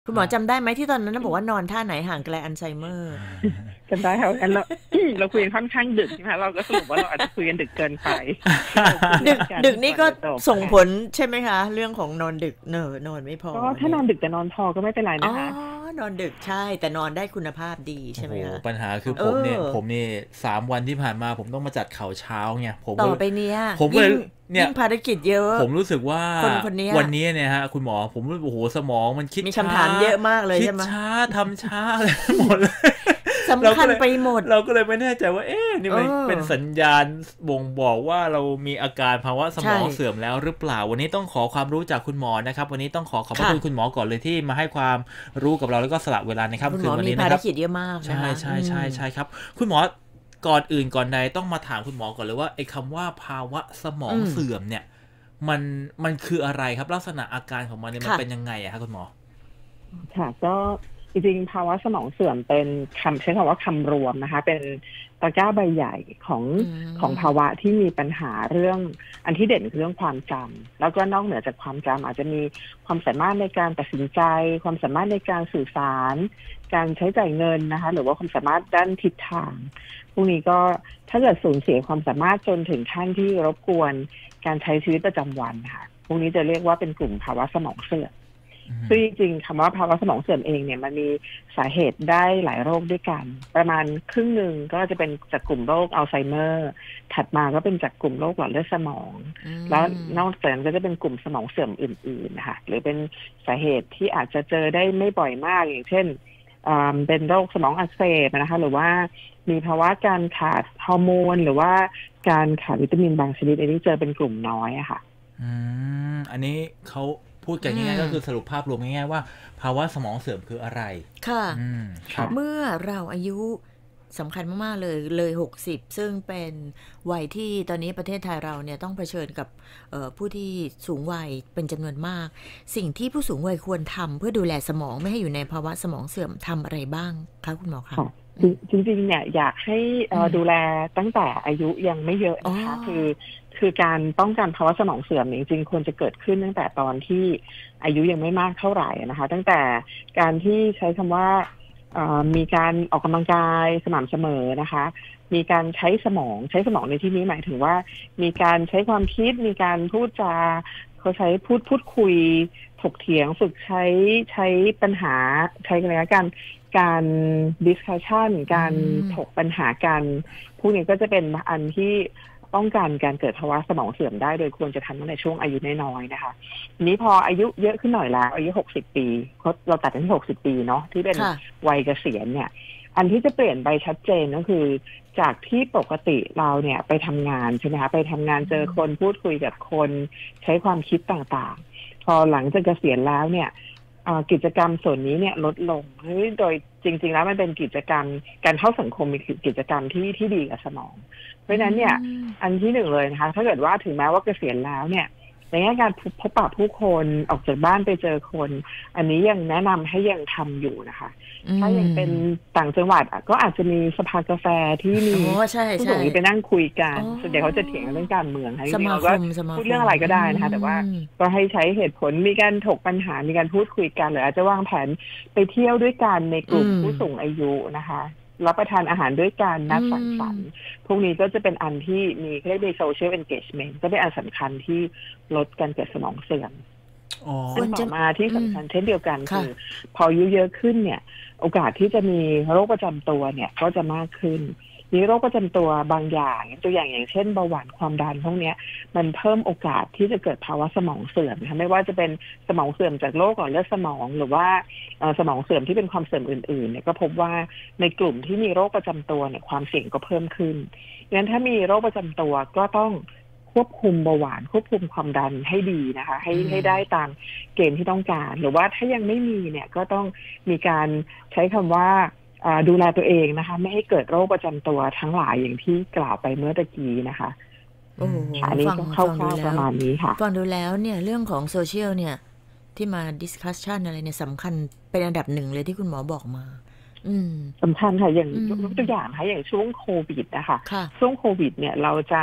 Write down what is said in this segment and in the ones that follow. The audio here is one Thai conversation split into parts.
คุณหมอจำได้ไหมที่ตอนนั้นบอกว่านอนท่าไหนห่างไกลอัลไซเมอร์จำได้ค่ะอันเราคุยกันค่อนข้างดึกใช่ไหมเราก็สรุปว่าเราอาจจะคุยกันดึกเกินไปดึกนี่ก็ส่งผลใช่ไหมคะเรื่องของนอนดึกนอนไม่พอก็ถ้านอนดึกแต่นอนพอก็ไม่เป็นไรอ๋อนะคะนอนดึกใช่แต่นอนได้คุณภาพดีโอ้โหใช่ไหมคะปัญหาคือผมนี่3 วันที่ผ่านมาผมต้องมาจัดข่าวเช้าไงต่อไปเนี้ยผมก็ยิ่งภารกิจเยอะผมรู้สึกว่าคนนี้วันนี้เนี่ยฮะคุณหมอผมรู้โอ้โหสมองมันคิดมีคำถามเยอะมากเลยใช่ไหมคิดช้าทำช้าอะไรหมดเลยสำคัญไปหมดเราก็เลยไม่แน่ใจว่านี่มันเป็นสัญญาณบ่งบอกว่าเรามีอาการภาวะสมองเสื่อมแล้วหรือเปล่าวันนี้ต้องขอความรู้จากคุณหมอนะครับวันนี้ต้องขอบพระคุณคุณหมอก่อนเลยที่มาให้ความรู้กับเราแล้วก็สละเวลาในค่ำคืนวันนี้นะครับคุณหมอมีภารกิจเยอะมากใช่ใช่ใช่ใช่ครับคุณหมอก่อนอื่นก่อนใดต้องมาถามคุณหมอก่อนเลยว่าไอ้คำว่าภาวะสมองเสื่อมเนี่ยมันคืออะไรครับลักษณะอาการของมันเนี่ยมันเป็นยังไงอะครับคุณหมอค่ะก็จริงๆภาวะสมองเสื่อมเป็นใช้คำว่าคำรวมนะคะเป็นตะกร้าใบใหญ่ของภาวะที่มีปัญหาเรื่องอันที่เด่นคือเรื่องความจำแล้วก็นอกเหนือจากความจำอาจจะมีความสามารถในการตัดสินใจความสามารถในการสื่อสารการใช้จ่ายเงินนะคะหรือว่าความสามารถด้านทิศทางพวกนี้ก็ถ้าเกิดสูญเสียความสามารถจนถึงขั้นที่รบกวนการใช้ชีวิตประจำวันค่ะพวกนี้จะเรียกว่าเป็นกลุ่มภาวะสมองเสื่อมซึ่งจริงๆคำว่าภาวะสมองเสื่อมเองเนี่ยมันมีสาเหตุได้หลายโรคด้วยกันประมาณครึ่งหนึ่งก็จะเป็นจากกลุ่มโรคอัลไซเมอร์ถัดมาก็เป็นจากกลุ่มโรคหลอดเลือดสมองแล้วนอกจากนั้นก็จะเป็นกลุ่มสมองเสื่อมอื่นๆนะคะหรือเป็นสาเหตุที่อาจจะเจอได้ไม่บ่อยมากอย่างเช่นเป็นโรคสมองอักเสบนะคะหรือว่ามีภาวะการขาดฮอร์โมนหรือว่าการขาดวิตามินบางชนิดอันนี้เจอเป็นกลุ่มน้อยอะค่ะอันนี้เขาพูดกันง่ายๆก็คือสรุปภาพรวมง่ายๆว่าภาวะสมองเสื่อมคืออะไรค่ะเมื่อเราอายุสำคัญมากๆเลย60ซึ่งเป็นวัยที่ตอนนี้ประเทศไทยเราเนี่ยต้องเผชิญกับผู้ที่สูงวัยเป็นจำนวนมากสิ่งที่ผู้สูงวัยควรทำเพื่อดูแลสมองไม่ให้อยู่ในภาวะสมองเสื่อมทำอะไรบ้างคะคุณหมอคะจริงๆเนี่ยอยากให้ดูแลตั้งแต่อายุยังไม่เยอะนะคะคือการป้องกันภาวะสมองเสื่อมจริงๆควรจะเกิดขึ้นตั้งแต่ตอนที่อายุยังไม่มากเท่าไหร่นะคะตั้งแต่การที่ใช้คำว่ามีการออกกำลังกายสม่ำเสมอนะคะมีการใช้สมองในที่นี้หมายถึงว่ามีการใช้ความคิดมีการพูดจาเขาใช้พูดคุยถกเถียงฝึกใช้ปัญหาใช้อะไรการdiscussion การถกปัญหากันพวกนี้ก็จะเป็นอันที่ป้องกันการเกิดภาวะสมองเสื่อมได้โดยควรจะทำตั้งแต่ช่วงอายุน้อยๆนะคะนี้พออายุเยอะขึ้นหน่อยแล้วอายุ60ปีเราตัดที่60ปีเนาะที่เป็นวัยเกษียณเนี่ยอันที่จะเปลี่ยนไปชัดเจนก็คือจากที่ปกติเราเนี่ยไปทำงานใช่ไหมคะไปทำงานเจอคนพูดคุยกับคนใช้ความคิดต่างๆพอหลังจากเกษียณแล้วเนี่ยกิจกรรมส่วนนี้เนี่ยลดลงโดยจริงๆแล้วมันเป็นกิจกรรมการเข้าสังคมมีกิจกรรมที่ดีกับสมองเพราะฉะนั้นเนี่ยอันที่หนึ่งเลยนะคะถ้าเกิดว่าถึงแม้ว่าเกษียณแล้วเนี่ยในแง่การพบปะผู้คนออกจากบ้านไปเจอคนอันนี้ยังแนะนำให้ยังทำอยู่นะคะถ้ายังเป็นต่างจังหวัดก็อาจจะมีสภากาแฟที่มีผู้สูงอายุไปนั่งคุยกันส่วนใหญ่เขาจะเถียงเรื่องการเมืองให้เราก็พูดเรื่องอะไรก็ได้นะคะแต่ว่าก็ให้ใช้เหตุผลมีการถกปัญหามีการพูดคุยกันหรืออาจจะวางแผนไปเที่ยวด้วยกันในกลุ่มผู้สูงอายุนะคะรับประทานอาหารด้วยกันนัดสังสรรค์พวกนี้ก็จะเป็นอันที่มีเรียกว่า social engagement ก็เป็นอันสำคัญที่ลดการเกิดสมองเสื่อมอันต่อมาที่สำคัญเช่นเดียวกันคือพออายุเยอะขึ้นเนี่ยโอกาสที่จะมีโรคประจำตัวเนี่ยก็จะมากขึ้นมีโรคประจำตัวบางอย่างตัวอย่างเช่นเบาหวานความดันพวกนี้มันเพิ่มโอกาสที่จะเกิดภาวะสมองเสื่อมนะคะไม่ว่าจะเป็นสมองเสื่อมจากโรคหลอดเลือดสมองหรือว่าสมองเสื่อมที่เป็นความเสื่อมอื่นๆเนี่ยก็พบว่าในกลุ่มที่มีโรคประจำตัวเนี่ยความเสี่ยงก็เพิ่มขึ้นงั้นถ้ามีโรคประจำตัวก็ต้องควบคุมเบาหวานควบคุมความดันให้ดีนะคะให้ได้ตามเกณฑ์ที่ต้องการหรือว่าถ้ายังไม่มีเนี่ยก็ต้องมีการใช้คำว่าดูแลตัวเองนะคะไม่ให้เกิดโรคประจำตัวทั้งหลายอย่างที่กล่าวไปเมื่อตะกี้นะคะอันนี้ก็เข้าๆประมาณนี้ค่ะฟังดูแล้วเนี่ยเรื่องของโซเชียลเนี่ยที่มาดิสคัสชันอะไรเนี่ยสำคัญเป็นอันดับหนึ่งเลยที่คุณหมอบอกมาสำคัญค่ะอย่างยกตัวอย่างค่ะอย่างช่วงโควิดนะคะช่วงโควิดเนี่ยเราจะ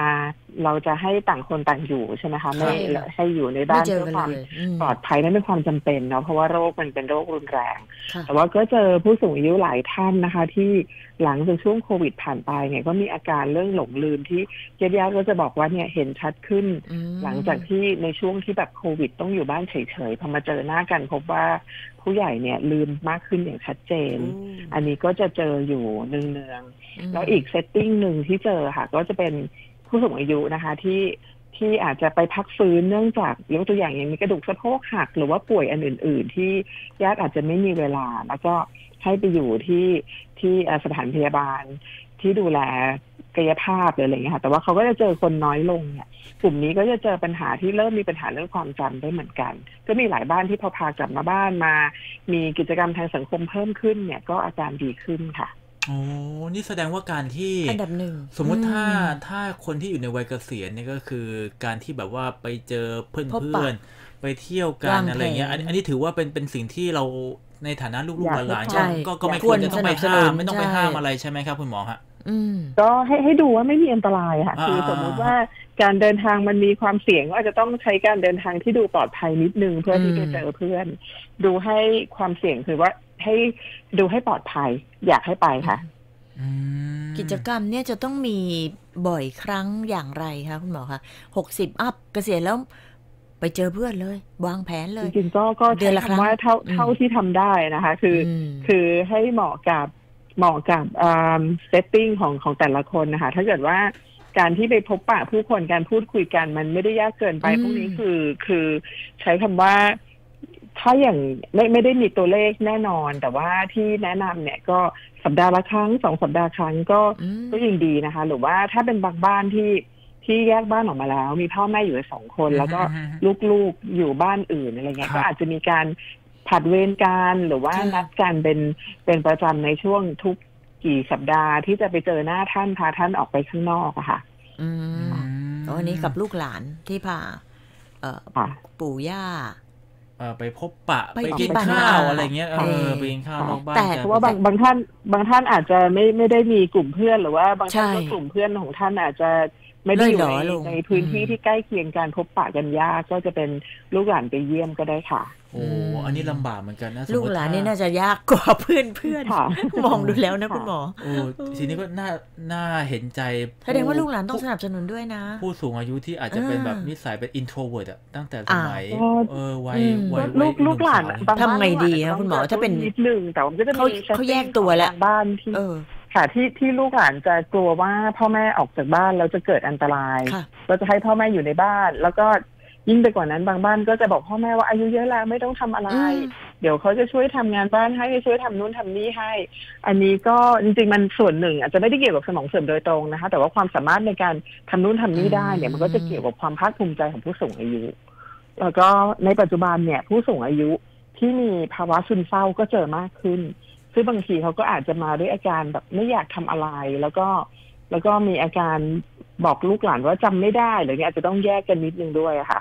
เราจะให้ต่างคนต่างอยู่ใช่ไหมคะไม่ให้อยู่ในบ้านเพื่อความปลอดภัยนั่นเป็นความจำเป็นเนาะเพราะว่าโรคมันเป็นโรครุนแรงแต่ว่าก็เจอผู้สูงอายุหลายท่านนะคะที่หลังจากช่วงโควิดผ่านไปเนี่ยก็มีอาการเรื่องหลงลืมที่ญาติๆก็จะบอกว่าเนี่ยเห็นชัดขึ้นหลังจากที่ในช่วงที่แบบโควิดต้องอยู่บ้านเฉยๆพอมาเจอหน้ากันพบว่าผู้ใหญ่เนี่ยลืมมากขึ้นอย่างชัดเจนอันนี้ก็จะเจออยู่เนืองๆแล้วอีกเซตติ้งหนึ่งที่เจอค่ะก็จะเป็นผู้สูงอายุนะคะที่อาจจะไปพักฟื้นเนื่องจากยกตัวอย่างมีกระดูกสะโพกหักหรือว่าป่วยอันอื่นๆที่ญาติอาจจะไม่มีเวลาแล้วก็ให้ไปอยู่ที่สถานพยาบาลที่ดูแลกายภาพอะไรอย่างเงี้ยค่ะแต่ว่าเขาก็จะเจอคนน้อยลงเนี่ยกลุ่มนี้ก็จะเจอปัญหาที่เริ่มมีปัญหาเรื่องความจำได้เหมือนกันก็มีหลายบ้านที่พอพากลับมาบ้านมามีกิจกรรมทางสังคมเพิ่มขึ้นเนี่ยก็อาการดีขึ้นค่ะโอ้นี่แสดงว่าการที่อันดับหนึ่งสมมุติถ้าคนที่อยู่ในวัยเกษียณเนี่ยก็คือการที่แบบว่าไปเจอเพื่อนไปเที่ยวกันอะไรเงี้ยอันนี้ถือว่าเป็นสิ่งที่เราในฐานะลูกๆหลานๆก็ไม่ควรจะต้องไปห้ามไม่ต้องไปห้ามอะไรใช่ไหมครับคุณหมอฮะก็ให้ดูว่าไม่มีอันตรายค่ะคือสมมติว่าการเดินทางมันมีความเสี่ยงก็อาจจะต้องใช้การเดินทางที่ดูปลอดภัยนิดนึงเพื่อที่จะเจอเพื่อนดูให้ความเสี่ยงคือว่าให้ดูให้ปลอดภัยอยากให้ไปค่ะกิจกรรมเนี่ยจะต้องมีบ่อยครั้งอย่างไรคะคุณหมอคะ60อัพเกษียณแล้วไปเจอเพื่อนเลยวางแผนเลยจริงๆก็เดือนละครั้งว่าเท่าที่ทำได้นะคะคือให้เหมาะกับเซตติ้งของแต่ละคนนะคะถ้าเกิดว่าการที่ไปพบปะผู้คนการพูดคุยกันมันไม่ได้ยากเกินไปพวกนี้คือใช้คำว่าถ้าอย่างไม่ได้มีตัวเลขแน่นอนแต่ว่าที่แนะนำเนี่ยก็สัปดาห์ละครั้ง2 สัปดาห์ครั้งก็ยังดีนะคะหรือว่าถ้าเป็นบางบ้านที่แยกบ้านออกมาแล้วมีพ่อแม่อยู่2 คนแล้วก็ลูกๆอยู่บ้านอื่นอะไรเงี้ยก็อาจจะมีการผัดเวรกันหรือว่านัดกันเป็นประจำในช่วงทุกกี่สัปดาห์ที่จะไปเจอหน้าท่านพาท่านออกไปข้างนอกอะค่ะอันนี้กับลูกหลานที่พาปู่ย่าไปพบปะไปกินข้าวอะไรเงี้ยไปกินข้าวนอกบ้านแต่เพราะว่าบางท่านอาจจะไม่ได้มีกลุ่มเพื่อนหรือว่าบางท่านก็กลุ่มเพื่อนของท่านอาจจะไม่ได้อยู่ในพื้นที่ที่ใกล้เคียงการพบปะกันยากก็จะเป็นลูกหลานไปเยี่ยมก็ได้ค่ะโอ้อันนี้ลำบากเหมือนกันนะลูกหลานนี่น่าจะยากกว่าเพื่อนมองดูแล้วนะคุณหมอโอ้ทีนี้ก็น่าเห็นใจแสดงว่าลูกหลานต้องสนับสนุนด้วยนะผู้สูงอายุที่อาจจะเป็นแบบนิสัยเป็น introvert อะตั้งแต่สมัยวัยลูกหลานทำไงดีคะคุณหมอถ้าเป็นนิดนึงแต่มันก็จะมีเขาแยกตัวแล้วบ้านที่ค่ะที่ลูกหลานจะกลัวว่าพ่อแม่ออกจากบ้านแล้วจะเกิดอันตรายก็จะให้พ่อแม่อยู่ในบ้านแล้วก็ยิ่งไปกว่านั้นบางบ้านก็จะบอกพ่อแม่ว่าอายุเยอะแล้วไม่ต้องทำอะไรเดี๋ยวเขาจะช่วยทำงานบ้านให้ช่วยทำนู่นทำนี่ให้อันนี้ก็จริงๆมันส่วนหนึ่งอาจจะไม่ได้เกี่ยวกับสมองเสื่อมโดยตรงนะคะแต่ว่าความสามารถในการทำนู่นทำนี่ได้เนี่ยมันก็จะเกี่ยวกับความภาคภูมิใจของผู้สูงอายุแล้วก็ในปัจจุบันเนี่ยผู้สูงอายุที่มีภาวะซึมเศร้าก็เจอมากขึ้นซึ่งบางทีเขาก็อาจจะมาด้วยอาการแบบไม่อยากทำอะไรแล้วก็มีอาการบอกลูกหลานว่าจำไม่ได้หรืออาจจะต้องแยกกันนิดนึงด้วยค่ะ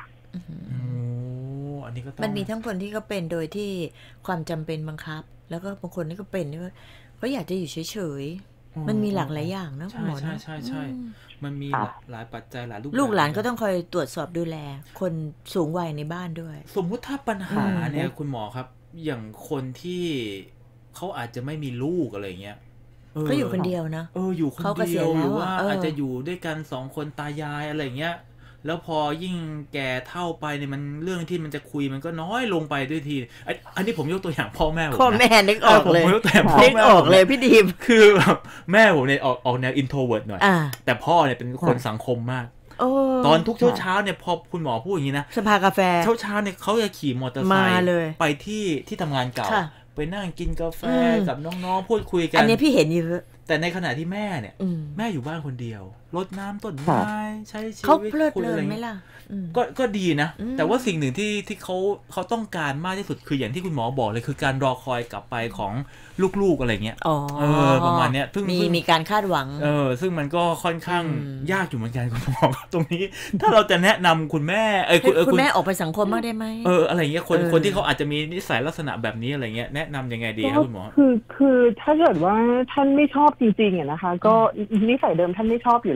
มันมีทั้งคนที่เขาเป็นโดยที่ความจำเป็นบังคับแล้วก็บางคนที่เขาเป็นว่าเขาอยากจะอยู่เฉยๆมันมีหลากหลายอย่างนะคุณหมอใช่มันมีหลายปัจจัยหลายลูกหลานก็ต้องคอยตรวจสอบดูแลคนสูงวัยในบ้านด้วยสมมุติถ้าปัญหาเนี่ยคุณหมอครับอย่างคนที่เขาอาจจะไม่มีลูกอะไรเงี้ยเขาอยู่คนเดียวนะอยู่คนเดียวหรือว่าอาจจะอยู่ด้วยกัน2 คนตายายอะไรเงี้ยแล้วพอยิ่งแก่เท่าไปเนี่ยมันเรื่องที่มันจะคุยมันก็น้อยลงไปด้วยทีอันนี้ผมยกตัวอย่างพ่อแม่ผมนึกออกเลยนึกออกเลยพี่ดีมคือแบบแม่ผมเนี่ยออกแนว introvert หน่อยแต่พ่อเนี่ยเป็นคนสังคมมากตอนทุกเช้าเนี่ยพอคุณหมอพูดอย่างนี้นะสภากาแฟเช้าเนี่ยเขาจะขี่มอเตอร์ไซค์ไปที่ทำงานเก่าไปนั่งกินกาแฟกับน้องๆพูดคุยกันอันนี้พี่เห็นอยู่แต่ในขณะที่แม่เนี่ยแม่อยู่บ้านคนเดียวรดน้ำต้นไม้ใช้ชีวิตเขาเพลิดเพลินไหมล่ะก็ดีนะแต่ว่าสิ่งหนึ่งที่เขาต้องการมากที่สุดคืออย่างที่คุณหมอบอกเลยคือการรอคอยกลับไปของลูกๆอะไรเงี้ยประมาณเนี้ยมีการคาดหวังซึ่งมันก็ค่อนข้างยากอยู่เหมือนกันคุณหมอตรงนี้ถ้าเราจะแนะนำคุณแม่คุณแม่ออกไปสังคมมากได้ไหมอะไรเงี้ยคนที่เขาอาจจะมีนิสัยลักษณะแบบนี้อะไรเงี้ยแนะนำยังไงดีครับคุณหมอคือถ้าเกิดว่าท่านไม่ชอบจริงๆอ่ะนะคะก็นิสัยเดิมท่านไม่ชอบอยู่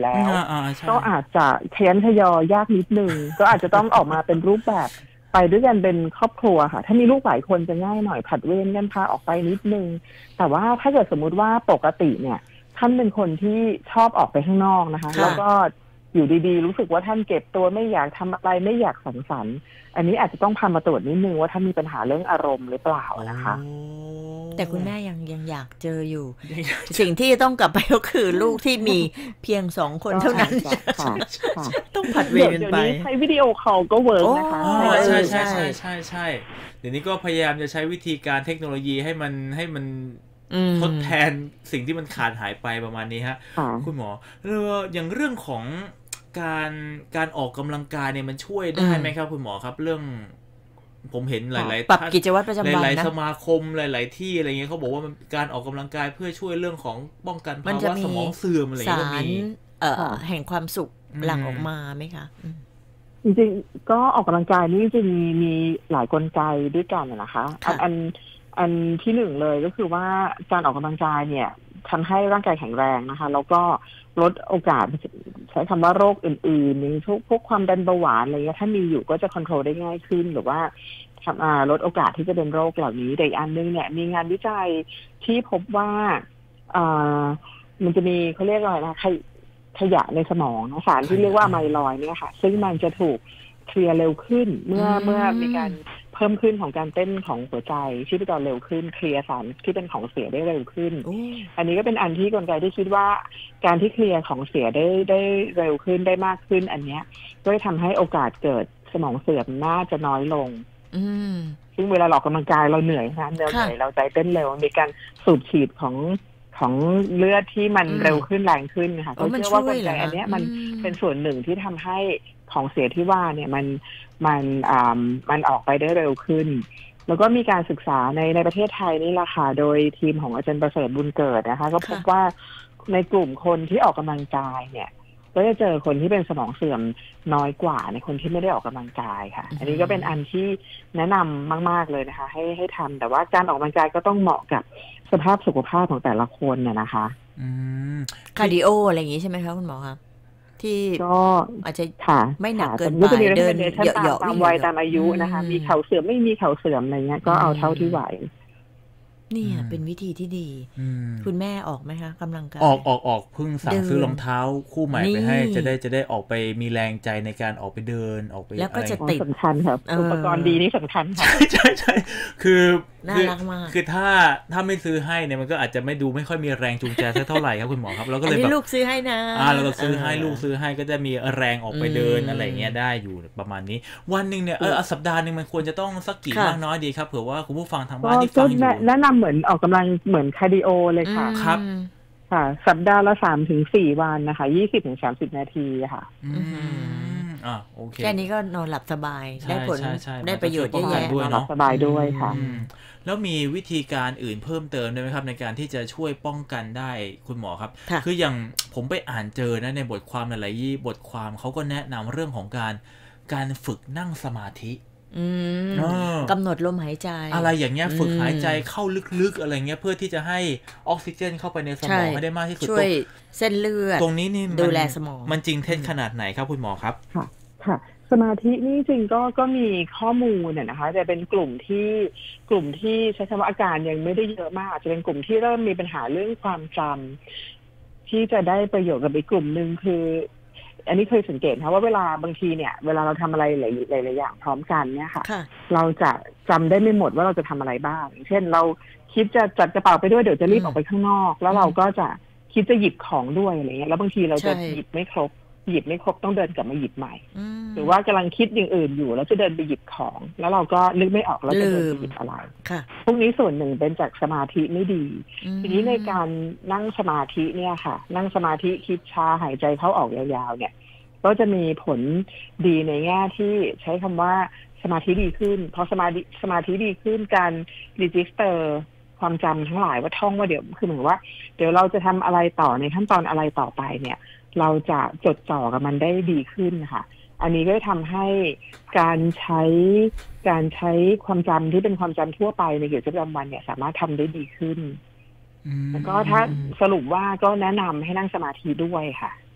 แล้วก็อาจจะขยันขยอยากนิดนึงก็อาจจะต้องออกมาเป็นรูปแบบไปด้วยกันเป็นครอบครัวค่ะถ้ามีลูกหลายคนจะง่ายหน่อยผัดเวรกันพาออกไปนิดนึงแต่ว่าถ้าเกิดสมมุติว่าปกติเนี่ยท่านเป็นคนที่ชอบออกไปข้างนอกนะคะแล้วก็อยู่ดีๆรู้สึกว่าท่านเก็บตัวไม่อยากทำอะไรไม่อยากสังสรรค์อันนี้อาจจะต้องพามาตรวจนิดนึงว่าท่านมีปัญหาเรื่องอารมณ์หรือเปล่านะคะแต่คุณแม่ยังอยากเจออยู่สิ่งที่ต้องกลับไปก็คือลูกที่มีเพียง2 คนเท่านั้นต้องผัดเวรกันไปใช้วิดีโอคอลก็เวิร์กนะคะใช่ใช่ใช่ใช่ใช่เดี๋ยวนี้ก็พยายามจะใช้วิธีการเทคโนโลยีให้มันทดแทนสิ่งที่มันขาดหายไปประมาณนี้ฮะคุณหมออย่างเรื่องของการออกกำลังกายเนี่ยมันช่วยได้ไหมครับคุณหมอครับเรื่องผมเห็นหลายๆปรับกิจวัตรประจำวันนะหลายๆสมาคมหลายๆที่อะไรเงี้ยเขาบอกว่ามันการออกกำลังกายเพื่อช่วยเรื่องของป้องกันภาวะสมองเสื่อมอะไรเงี้ยก็มีแห่งความสุขหลั่งออกมาไหมคะจริงๆก็ออกกำลังกายนี่จะมีหลายกลไกด้วยกันนะคะอันที่หนึ่งเลยก็คือว่าการออกกำลังกายเนี่ยทำให้ร่างกายแข็งแรงนะคะแล้วก็ลดโอกาสใช้คำว่าโรคอื่นๆอย่างพวกความดันเบาหวานอะไรเงี้ยถ้ามีอยู่ก็จะควบคุมได้ง่ายขึ้นหรือว่าลดโอกาสที่จะเป็นโรคเหล่านี้แต่อีกอันนึงเนี่ยมีงานวิจัยที่พบว่ามันจะมีเขาเรียกอะไรนะขยะในสมองสารที่เรียกว่าไมลอยด์เนี่ยค่ะซึ่งมันจะถูกเคลียร์เร็วขึ้นเมื่อมีการเพิ่มขึ้นของการเต้นของหัวใจชีพจรเร็วขึ้นเคลียร์สารที่เป็นของเสียได้เร็วขึ้นอันนี้ก็เป็นอันที่กลไกที่คิดว่าการที่เคลียร์ของเสียได้เร็วขึ้นได้มากขึ้นอันเนี้ยก็จะทำให้โอกาสเกิดสมองเสื่อมน่าจะน้อยลงซึ่งเวลาออกกำลังกายเราเหนื่อยนะเหนื่อยเราใจเต้นเร็วมีการสูบฉีดของเลือดที่มันเร็วขึ้นแรงขึ้นนะคะก็เชื่อว่ากลไกอันนี้มันเป็นส่วนหนึ่งที่ทำให้ของเสียที่ว่าเนี่ยมันออกไปได้เร็วขึ้นแล้วก็มีการศึกษาในประเทศไทยนี่แหละค่ะโดยทีมของอาจารย์ประเสริฐบุญเกิดนะคะก็พบว่าในกลุ่มคนที่ออกกำลังกายเนี่ยก็จะเจอคนที่เป็นสมองเสื่อมน้อยกว่าในคนที่ไม่ได้ออกกำลังกายค่ะอันนี้ก็เป็นอันที่แนะนำมากๆเลยนะคะให้ทำแต่ว่าการออกกำลังกายก็ต้องเหมาะกับสภาพสุขภาพของแต่ละคนเนี่ยนะคะคาร์ดิโออะไรอย่างนี้ใช่ไหมคะคุณหมอคะที่ก็อาจจะไม่หนักเกินไปเดินเหยาะตามวัยตามอายุนะคะมีเข่าเสื่อมไม่มีเข่าเสื่อมอะไรเงี้ยก็เอาเท่าที่ไหวนี่เป็นวิธีที่ดีคุณแม่ออกไหมคะกำลังกายออกเพิ่งสั่งซื้อรองเท้าคู่ใหม่ไปให้จะได้ออกไปมีแรงใจในการออกไปเดินออกไปแล้วก็จะติดสำคัญครับอุปกรณ์ดีนี่สำคัญค่ะใช่คือน่ารักมากคือถ้าไม่ซื้อให้เนี่ยมันก็อาจจะไม่ค่อยมีแรงจูงใจสักเท่าไหร่ครับคุณหมอครับเราก็เลยแบบลูกซื้อให้นะเราก็ซื้อให้ลูกซื้อให้ก็จะมีแรงออกไปเดินอะไรเงี้ยได้อยู่ประมาณนี้วันนึงเนี่ยสัปดาห์นึงมันควรจะต้องสักกี่มากน้อยดีครับเผื่อว่าคุณผู้ฟังทางบ้านที่ฟังอยู่แนะนำเหมือนออกกำลังเหมือนคาร์ดิโอเลยค่ะครับค่ะสัปดาห์ละ 3-4 วันนะคะ20-30 นาทีค่ะโอเคแค่นี้ก็นอนหลับสบายได้ผลได้ประโยชน์เยอะแยะนอนหลับสบายด้วยค่ะแล้วมีวิธีการอื่นเพิ่มเติมได้ไหมครับในการที่จะช่วยป้องกันได้คุณหมอครับคืออย่างผมไปอ่านเจอนะในบทความหลายๆบทความเขาก็แนะนำเรื่องของการฝึกนั่งสมาธิกำหนดลมหายใจอะไรอย่างเงี้ยฝึกหายใจเข้าลึกๆอะไรเงี้ยเพื่อที่จะให้ออกซิเจนเข้าไปในสมองให้ได้มากที่สุดช่วยเส้นเลือดตรงนี้นี่ดูแลสมองมันจริงเท็จขนาดไหนครับคุณหมอครับค่ะสมาธินี่จริงก็มีข้อมูลนะคะแต่เป็นกลุ่มที่ใช้คำว่าอาการยังไม่ได้เยอะมากอาจจะเป็นกลุ่มที่เริ่มมีปัญหาเรื่องความจำที่จะได้ประโยชน์กับอีกกลุ่มนึงคืออันนี้เคยสังเกตนะว่าเวลาบางทีเนี่ยเวลาเราทำอะไรหลายๆอย่างพร้อมกันเนี่ยค่ะเราจะจำได้ไม่หมดว่าเราจะทำอะไรบ้างเช่นเราคิดจะจัดกระเป๋าไปด้วยเดี๋ยวจะรีบออกไปข้างนอกแล้วเราก็จะคิดจะหยิบของด้วยอะไรเงี้ยแล้วบางทีเราจะหยิบไม่ครบต้องเดินกลับมาหยิบใหม่หรือว่ากำลังคิดอย่างอื่นอยู่แล้วจะเดินไปหยิบของแล้วเราก็นึกไม่ออกแล้วจะเดินไปหยิบอะไรพวกนี้ส่วนหนึ่งเป็นจากสมาธิไม่ดีทีนี้ในการนั่งสมาธิเนี่ยค่ะนั่งสมาธิคิดช้าหายใจเข้าออกยาวๆเนี่ยก็จะมีผลดีในแง่ที่ใช้คำว่าสมาธิดีขึ้นพอสมาธิดีขึ้นการรีจิสเตอร์ความจำทั้งหลายว่าท่องว่าเดี๋ยวคือเหมือนว่าเดี๋ยวเราจะทำอะไรต่อในขั้นตอนอะไรต่อไปเนี่ยเราจะจดจ่อกับมันได้ดีขึ้นค่ะอันนี้ก็ทำให้การใช้ความจำที่เป็นความจำทั่วไปในกิจวัตรประจำวันเนี่ยสามารถทำได้ดีขึ้นแล้วก็ถ้าสรุปว่าก็แนะนำให้นั่งสมาธิด้วยค่ะ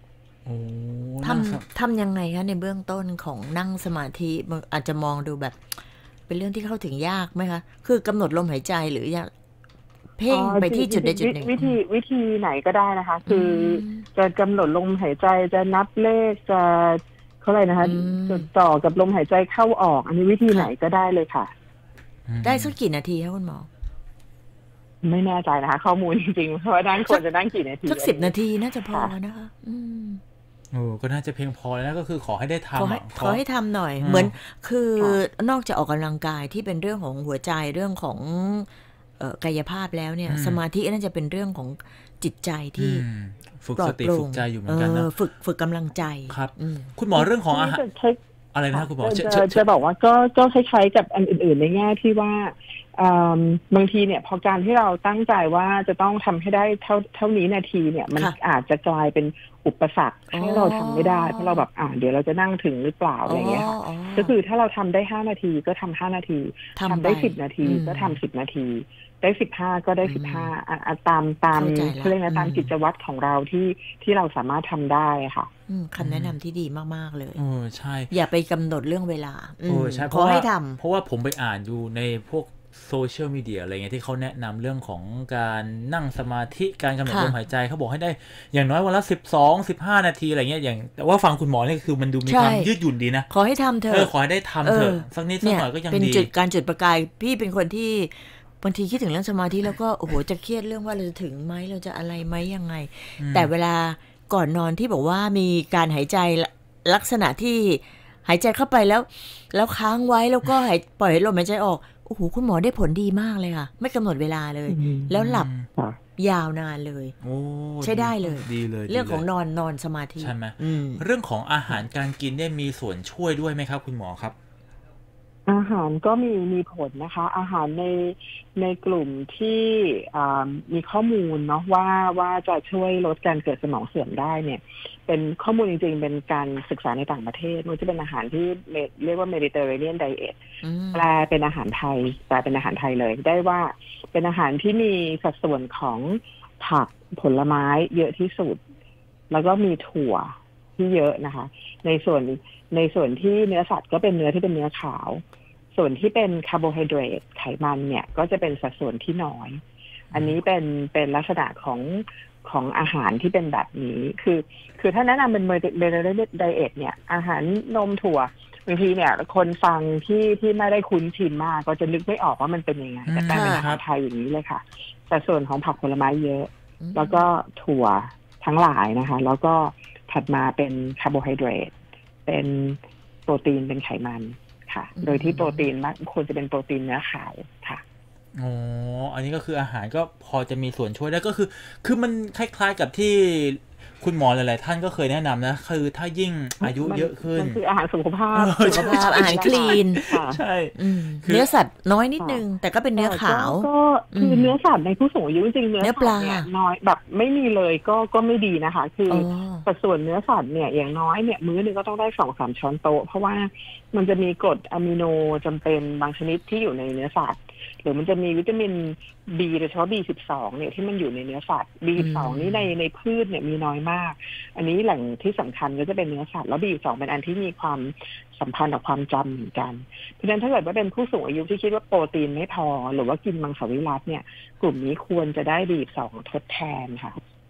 โอ้ทำยังไงคะในเบื้องต้นของนั่งสมาธิอาจจะมองดูแบบเป็นเรื่องที่เข้าถึงยากไหมคะคือกำหนดลมหายใจหรืออย่างเพ่งไปที่จุดใดจุดหนึ่งวิธีไหนก็ได้นะคะคือจะกำหนดลมหายใจจะนับเลขจะเขาอะไรนะคะจดจ่อกับลมหายใจเข้าออกอันนี้วิธีไหนก็ได้เลยค่ะได้สักกี่นาทีคะคุณหมอไม่แน่ใจนะคะข้อมูลจริงๆเพราะว่านั่งควรจะนั่งกี่นาทีสัก10 นาทีน่าจะพอนะคะก็น่าจะเพียงพอแล้วก็คือขอให้ได้ทำขอให้ทำหน่อยเหมือนคือนอกจากออกกำลังกายที่เป็นเรื่องของหัวใจเรื่องของกายภาพแล้วเนี่ยสมาธิน่าจะเป็นเรื่องของจิตใจที่ฝึกสติฝึกใจอยู่เหมือนกันนะฝึกกำลังใจครับคุณหมอเรื่องของอาหารอะไรนะคุณหมอจะบอกว่าก็คล้ายๆกับอันอื่นๆในแง่ที่ว่าบางทีเนี่ยพอการที่เราตั้งใจว่าจะต้องทำให้ได้เท่านี้นาทีเนี่ยมันอาจจะกลายเป็นอุปสรรคให้เราทำไม่ได้เพราะเราแบบเดี๋ยวเราจะนั่งถึงหรือเปล่าอะไรเงี้ยค่ะก็คือถ้าเราทำได้5 นาทีก็ทำ5 นาทีทำได้10 นาทีก็ทำ10 นาทีได้15ก็ได้15ตามเขาเรียกนะตามกิจวัตรของเราที่เราสามารถทำได้ค่ะคำแนะนำที่ดีมากๆเลยใช่อย่าไปกำหนดเรื่องเวลาใช่ขอให้ทำเพราะว่าผมไปอ่านอยู่ในพวกโซเชียลมีเดียอะไรเงี้ยที่เขาแนะนำเรื่องของการนั่งสมาธิการกำหนดลมหายใจเขาบอกให้ได้อย่างน้อยวันละ12-15 นาทีอะไรเงี้ยอย่างแต่ว่าฟังคุณหมอเนี่ยคือมันดูมีความยืดหยุ่นดีนะขอให้ทำเถอะขอให้ได้ทำเถอะสักนิดสักหน่อยก็ยังดีเป็นการจุดประกายพี่เป็นคนที่บางทีคิดถึงเรื่องสมาธิแล้วก็โอ้โหจะเครียดเรื่องว่าเราจะถึงไหมเราจะอะไรไหมยังไงแต่เวลาก่อนนอนที่บอกว่ามีการหายใจลักษณะที่หายใจเข้าไปแล้วค้างไว้แล้วก็ปล่อยลมหายใจออกโอ้โหคุณหมอได้ผลดีมากเลยค่ะไม่กำหนดเวลาเลยแล้วหลับยาวนานเลยใช้ได้เลยดีเลยเรื่องของนอนสมาธิใช่ไหมเรื่องของอาหารการกินได้มีส่วนช่วยด้วยไหมครับคุณหมอครับอาหารก็มีผลนะคะอาหารในกลุ่มที่มีข้อมูลเนาะว่าจะช่วยลดการเกิดสมองเสื่อมได้เนี่ยเป็นข้อมูลจริงๆเป็นการศึกษาในต่างประเทศมันจะเป็นอาหารที่เรียกว่า Mediterranean Diet แปลเป็นอาหารไทยเลยได้ว่าเป็นอาหารที่มีสัดส่วนของผักผลไม้เยอะที่สุดแล้วก็มีถั่วที่เยอะนะคะในส่วนที่เนื้อสัตว์ก็เป็นเนื้อที่เป็นเนื้อขาวส่วนที่เป็นคาร์โบไฮเดรตไขมันเนี่ยก็จะเป็นสัดส่วนที่น้อยอันนี้เป็นลักษณะของอาหารที่เป็นแบบนี้คือถ้าแนะนำเป็นMediterranean Diet เนี่ยอาหารนมถั่วบางทีเนี่ยคนฟังที่ไม่ได้คุ้นชินมากก็จะนึกไม่ออกว่ามันเป็นยังไงแต่เป็นอาหารไทยอย่างนี้เลยค่ะแต่ส่วนของผักผลไม้เยอะแล้วก็ถั่วทั้งหลายนะคะแล้วก็ถัดมาเป็นคาร์โบไฮเดรตเป็นโปรตีนเป็นไขมันค่ะโดยที่โปรตีนมากควรจะเป็นโปรตีนเนื้อขาวค่ะอันนี้ก็คืออาหารก็พอจะมีส่วนช่วยได้ก็คือมันคล้ายๆกับที่คุณหมอหลายๆท่านก็เคยแนะนำนะคือถ้ายิ่งอายุเยอะขึ้นมันคืออาหารสุขภาพอาหารคลีนใช่เนื้อสัตว์น้อยนิดนึงแต่ก็เป็นเนื้อขาวก็คือเนื้อสัตว์ในผู้สูงอายุจริงๆเนื้อปลาน้อยแบบไม่มีเลยก็ไม่ดีนะคะคือสัดส่วนเนื้อสัตว์เนี่ยอย่างน้อยเนี่ยมื้อนึงก็ต้องได้ 2-3 ช้อนโต๊ะเพราะว่ามันจะมีกรดอะมิโนจำเป็นบางชนิดที่อยู่ในเนื้อสัตว์หรือมันจะมีวิตามิน B โดยเฉพาะ B12 เนี่ยที่มันอยู่ในเนื้อสัตว์ B12 นี่ในพืชเนี่ยมีน้อยมากอันนี้แหล่งที่สำคัญก็จะเป็นเนื้อสัตว์แล้ว B12 เป็นอันที่มีความสัมพันธ์กับความจำเหมือนกันเพราะฉะนั้นถ้าเกิดว่าเป็นผู้สูงอายุที่คิดว่าโปรตีนไม่พอหรือว่ากินมังสวิรัติเนี่ยกลุ่มนี้ควรจะได้ B12 ทดแทนค่ะ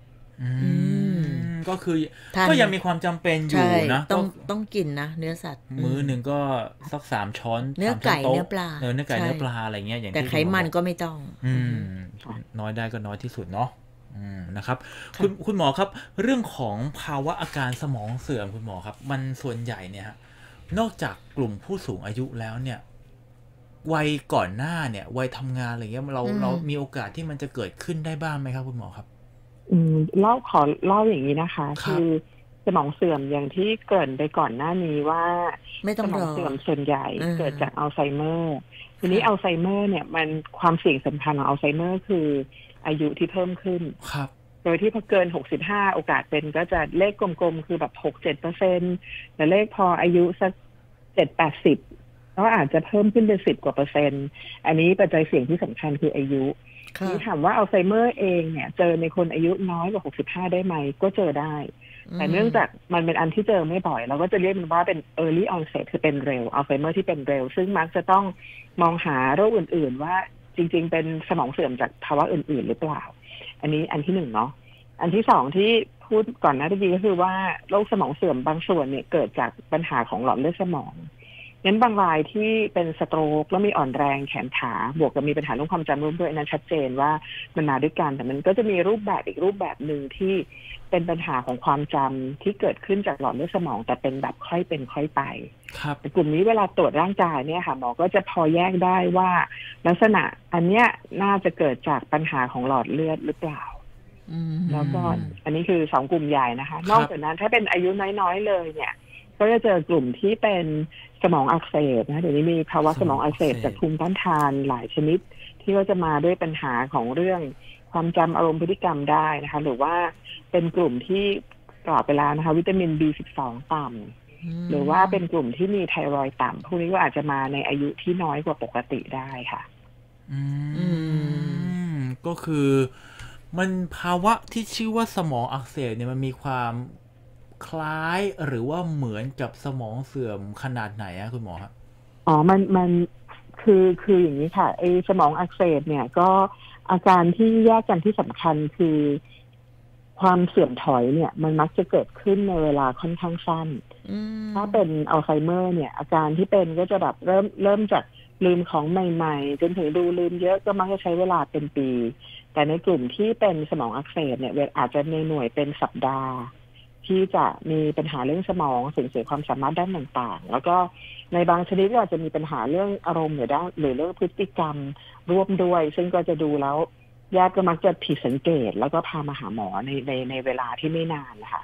ก็คือก็ยังมีความจำเป็นอยู่นะต้องกินนะเนื้อสัตว์มื้อหนึ่งก็สัก3 ช้อนเนื้อไก่เนื้อปลาเนื้อไก่เนื้อปลาอะไรเงี้ยอย่างแต่ไขมันก็ไม่ต้องน้อยได้ก็น้อยที่สุดเนาะนะครับคุณหมอครับเรื่องของภาวะอาการสมองเสื่อมคุณหมอครับมันส่วนใหญ่เนี่ยนอกจากกลุ่มผู้สูงอายุแล้วเนี่ยวัยก่อนหน้าเนี่ยวัยทำงานอะไรเงี้ยเรามีโอกาสที่มันจะเกิดขึ้นได้บ้างไหมครับคุณหมอครับขอเล่าอย่างนี้นะคะคือสมองเสื่อมอย่างที่เกริ่นไปก่อนหน้านี้ว่าสมองเสื่อมส่วนใหญ่เกิดจากอัลไซเมอร์ทีนี้อัลไซเมอร์เนี่ยมันความเสี่ยงสำคัญของอัลไซเมอร์คืออายุที่เพิ่มขึ้นโดยที่พอเกิน65โอกาสเป็นก็จะเลขกลมๆคือแบบ 6-7% แต่เลขพออายุสัก 7-80ก็อาจจะเพิ่มขึ้นเป็น10%อันนี้ปัจจัยเสี่ยงที่สำคัญคืออายุนี่ถามว่าอัลไซเมอร์เองเนี่ยเจอในคนอายุน้อยกว่า65ได้ไหมก็เจอได้แต่เนื่องจากมันเป็นอันที่เจอไม่บ่อยเราก็จะเรียกมันว่าเป็น early onset คือเป็นเร็วอัลไซเมอร์ที่เป็นเร็วซึ่งมักจะต้องมองหาโรคอื่นๆว่าจริงๆเป็นสมองเสื่อมจากภาวะอื่นๆหรือเปล่าอันนี้อันที่หนึ่งเนาะอันที่สองที่พูดก่อนหน้านี้ก็คือว่าโรคสมองเสื่อมบางส่วนเนี่ยเกิดจากปัญหาของหลอดเลือดสมองงั้นบางรายที่เป็นสโตรกแล้วมีอ่อนแรงแขนขาบวกกับมีปัญหาเรื่องความจำร่วมด้วยนั้นชัดเจนว่ามันมาด้วยกันแต่มันก็จะมีรูปแบบอีกรูปแบบหนึ่งที่เป็นปัญหาของความจำที่เกิดขึ้นจากหลอดเลือดสมองแต่เป็นแบบค่อยเป็นค่อยไปครับกลุ่มนี้เวลาตรวจร่างกายเนี่ยค่ะหมอก็จะพอแยกได้ว่าลักษณะอันเนี้ยน่าจะเกิดจากปัญหาของหลอดเลือดหรือเปล่าแล้วก็อันนี้คือ2กลุ่มใหญ่นะคะนอกจากนั้นถ้าเป็นอายุน้อยๆเลยเนี่ยก็จะเจอกลุ่มที่เป็นสมองอักเสบนะเดี๋ยวนี้มีภาวะสมองอักเสบจากภูมิต้านทานหลายชนิดที่ก็จะมาด้วยปัญหาของเรื่องความจำอารมณ์พฤติกรรมได้นะคะหรือว่าเป็นกลุ่มที่กล่าวไปแล้วนะคะวิตามิน B12 ต่ำหรือว่าเป็นกลุ่มที่มีไทรอยด์ต่ำพวกนี้ก็อาจจะมาในอายุที่น้อยกว่าปกติได้ค่ะก็คือมันภาวะที่ชื่อว่าสมองอักเสบเนี่ยมันมีความคล้ายหรือว่าเหมือนกับสมองเสื่อมขนาดไหนอะคุณหมอครับมันคืออย่างนี้ค่ะไอ้สมองอักเสบเนี่ยก็อาการที่แยกกันที่สำคัญคือความเสื่อมถอยเนี่ยมันมักจะเกิดขึ้นในเวลาค่อนข้างสั้นถ้าเป็นอัลไซเมอร์เนี่ยอาการที่เป็นก็จะแบบเริ่มจากลืมของใหม่ๆจนถึงดูลืมเยอะก็มักจะใช้เวลาเป็นปีแต่ในกลุ่มที่เป็นสมองอักเสบเนี่ยอาจจะในหน่วยเป็นสัปดาห์ที่จะมีปัญหาเรื่องสมองสูญเสียความสามารถด้านต่างๆแล้วก็ในบางชนิดก็อาจจะมีปัญหาเรื่องอารมณ์หรือเรื่องพฤติกรรมร่วมด้วยซึ่งก็จะดูแล้วญาติก็มักจะผิดสังเกตแล้วก็พามาหาหมอในเวลาที่ไม่นานนะคะ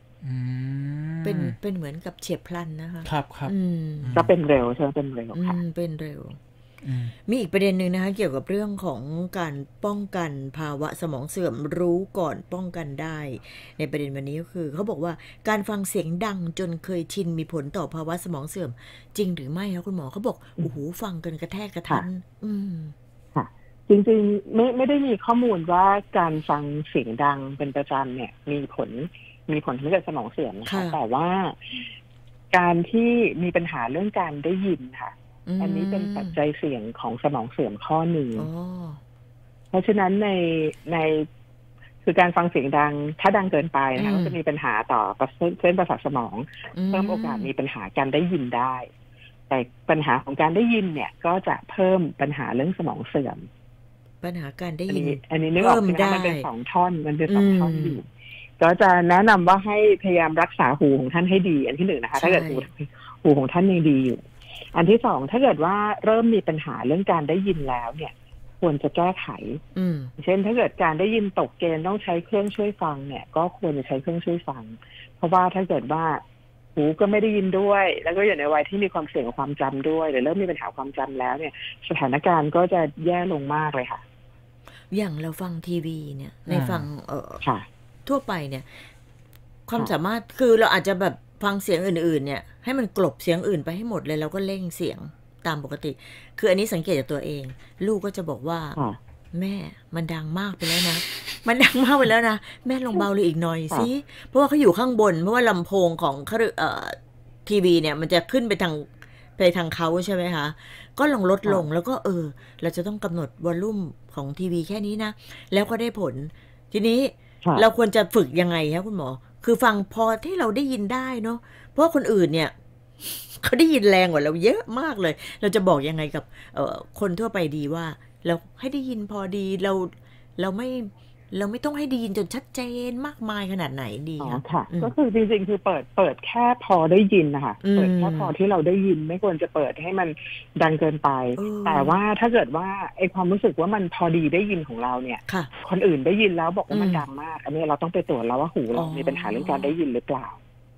เป็นเหมือนกับเฉียบพลันนะคะครับก็เป็นเร็วใช่ไหมเป็นเร็วค่ะเป็นเร็วมีอีกประเด็นหนึ่งนะคะเกี่ยวกับเรื่องของการป้องกันภาวะสมองเสื่อมรู้ก่อนป้องกันได้ในประเด็นวันนี้ก็คือเขาบอกว่าการฟังเสียงดังจนเคยชินมีผลต่อภาวะสมองเสื่อมจริงหรือไม่คะคุณหมอเขาบอกโอ้โหฟังกันกระแทกกระทันค่ะจริงๆไม่ได้มีข้อมูลว่าการฟังเสียงดังเป็นประจำเนี่ยมีผลทำให้เกิดสมองเสื่อมนะคะแต่ว่าการที่มีปัญหาเรื่องการได้ยินค่ะอันนี้เป็นปัจจัยเสี่ยงของสมองเสื่อมข้อหนึ่งเพราะฉะนั้นในคือการฟังเสียงดังถ้าดังเกินไปนะคะก็จะมีปัญหาต่อเส้นประสาทสมองเพิ่มโอกาสมีปัญหาการได้ยินได้แต่ปัญหาของการได้ยินเนี่ยก็จะเพิ่มปัญหาเรื่องสมองเสื่อมปัญหาการได้ยินอันนี้นึกออกใช่ไหมมันเป็น2 ท่อนมันเป็น2 ท่อนอยู่ก็จะแนะนำว่าให้พยายามรักษาหูของท่านให้ดีอันที่1นะคะถ้าเกิดหูของท่านยังดีอยู่อันที่2ถ้าเกิดว่าเริ่มมีปัญหาเรื่องการได้ยินแล้วเนี่ยควรจะแก้ไขเช่นถ้าเกิดการได้ยินตกเกณฑ์ต้องใช้เครื่องช่วยฟังเนี่ยก็ควรจะใช้เครื่องช่วยฟังเพราะว่าถ้าเกิดว่าหูก็ไม่ได้ยินด้วยแล้วก็อยู่ในวัยที่มีความเสี่ยงกับความจำด้วยหรือเริ่มมีปัญหาความจำแล้วเนี่ยสถานการณ์ก็จะแย่ลงมากเลยค่ะอย่างเราฟังทีวีเนี่ยในฟังทั่วไปเนี่ยความสามารถคือเราอาจจะแบบฟังเสียงอื่นๆเนี่ยให้มันกลบเสียงอื่นไปให้หมดเลยแล้วก็เร่งเสียงตามปกติคืออันนี้สังเกตจากตัวเองลูกก็จะบอกว่าแม่มันดังมากไปแล้วนะมันดังมากไปแล้วนะแม่ลองเบาเลยอีกหน่อยสิเพราะว่าเขาอยู่ข้างบนเพราะว่าลำโพงของทีวีเนี่ยมันจะขึ้นไปทางเขาใช่ไหมคะก็ลองลดลงแล้วก็เราจะต้องกำหนดวอลลุ่มของทีวีแค่นี้นะแล้วก็ได้ผลทีนี้เราควรจะฝึกยังไงคะคุณหมอคือฟังพอที่เราได้ยินได้เนาะเพราะคนอื่นเนี่ยเขาได้ยินแรงกว่าเราเยอะมากเลยเราจะบอกยังไงกับคนทั่วไปดีว่าเราให้ได้ยินพอดีเราไม่ต้องให้ได้ยินจนชัดเจนมากมายขนาดไหนดีค่ะก็คือจริงๆคือเปิดแค่พอได้ยินนะคะเปิดแค่พอที่เราได้ยินไม่ควรจะเปิดให้มันดังเกินไปแต่ว่าถ้าเกิดว่าไอ้ความรู้สึกว่ามันพอดีได้ยินของเราเนี่ยคนอื่นได้ยินแล้วบอกว่ามันดังมากอันนี้เราต้องไปตรวจแล้วว่าหูเรามีปัญหาเรื่องการได้ยินหรือเปล่า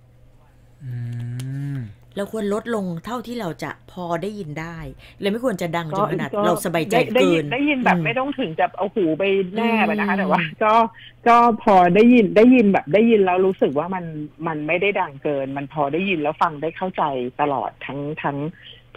เราควรลดลงเท่าที่เราจะพอได้ยินได้เลยไม่ควรจะดังจนขนาดเราสบายใจเกินได้ยินแบบไม่ต้องถึงจะเอาหูไปแนบนะคะแต่ว่าก็พอได้ยินแบบได้ยินแล้วรู้สึกว่ามันไม่ได้ดังเกินมันพอได้ยินแล้วฟังได้เข้าใจตลอดทั้ง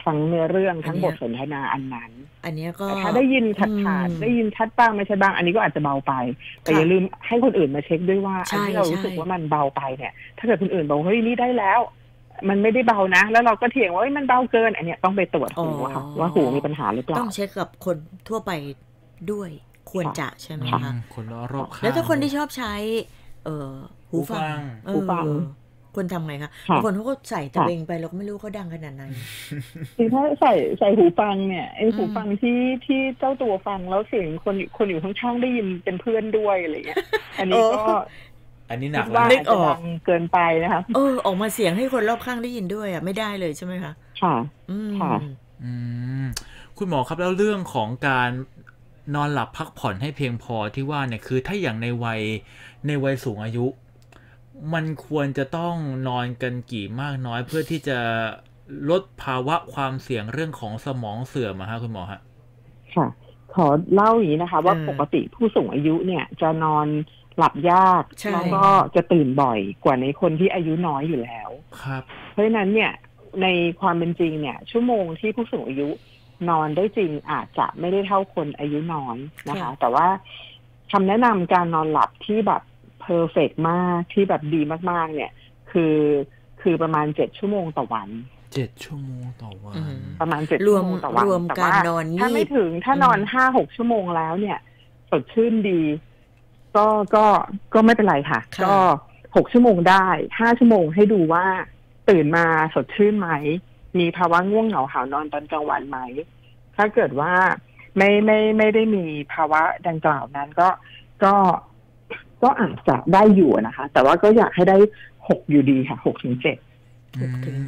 ทั้งเนื้อเรื่องทั้งบทสนทนาอันนั้นอันนี้ก็ถ้าได้ยินขาดได้ยินชัดบ้างไม่ใช่บ้างอันนี้ก็อาจจะเบาไปแต่อย่าลืมให้คนอื่นมาเช็คด้วยว่าอันที่เรารู้สึกว่ามันเบาไปเนี่ยถ้าเกิดคนอื่นบอกเฮ้ยนี่ได้แล้วมันไม่ได้เบานะแล้วเราก็เถียงว่ามันเบาเกินอันนี้ต้องไปตรวจหูค่ะว่าหูมีปัญหาหรือเปล่าต้องเช็คกับคนทั่วไปด้วยควรจะใช่ไหมคะคนรอบข้างแล้วถ้าคนที่ชอบใช้หูฟังควรทำไงคะบางคนเขาก็ใส่ตะเบงไปเราก็ไม่รู้เขาดังขนาดไหนคือถ้าใส่หูฟังเนี่ยไอ้หูฟังที่เจ้าตัวฟังแล้วเสียงคนอยู่ข้างๆได้ยินเป็นเพื่อนด้วยอะไรเงี้ยอันนี้ก็อันนี้หนักว่าจะดังเกินไปนะคะออกมาเสียงให้คนรอบข้างได้ยินด้วยอ่ะไม่ได้เลยใช่ไหมคะค่ะค่ะคุณหมอครับแล้วเรื่องของการนอนหลับพักผ่อนให้เพียงพอที่ว่าเนี่ยคือถ้าอย่างในวัยสูงอายุมันควรจะต้องนอนกันกี่มากน้อยเพื่อที่จะลดภาวะความเสี่ยงเรื่องของสมองเสื่อมอะฮะคุณหมอฮะค่ะขอเล่าอย่างนี้นะคะว่าปกติผู้สูงอายุเนี่ยจะนอนหลับยากแล้วก็จะตื่นบ่อยกว่าในคนที่อายุน้อยอยู่แล้วครับเพราะฉะนั้นเนี่ยในความเป็นจริงเนี่ยชั่วโมงที่ผู้สูงอายุนอนได้จริงอาจจะไม่ได้เท่าคนอายุน้อยนะคะแต่ว่าคำแนะนำการนอนหลับที่แบบเพอร์เฟกต์มากที่แบบดีมากๆเนี่ยคือประมาณ7 ชั่วโมงต่อวัน 7 ชั่วโมงต่อวันประมาณ7 ชั่วโมงต่อวันรวมการนอนถ้าไม่ถึงถ้านอน 5-6 ชั่วโมงแล้วเนี่ยสดชื่นดีก็ไม่เป็นไรค่ะก็6 ชั่วโมงได้5 ชั่วโมงให้ดูว่าตื่นมาสดชื่นไหมมีภาวะง่วงเหงาหาวนอนตอนกลางวันไหมถ้าเกิดว่าไม่ได้มีภาวะดังกล่าวนั้นก็อาจจะได้อยู่นะคะแต่ว่าก็อยากให้ได้6อยู่ดีค่ะ6-7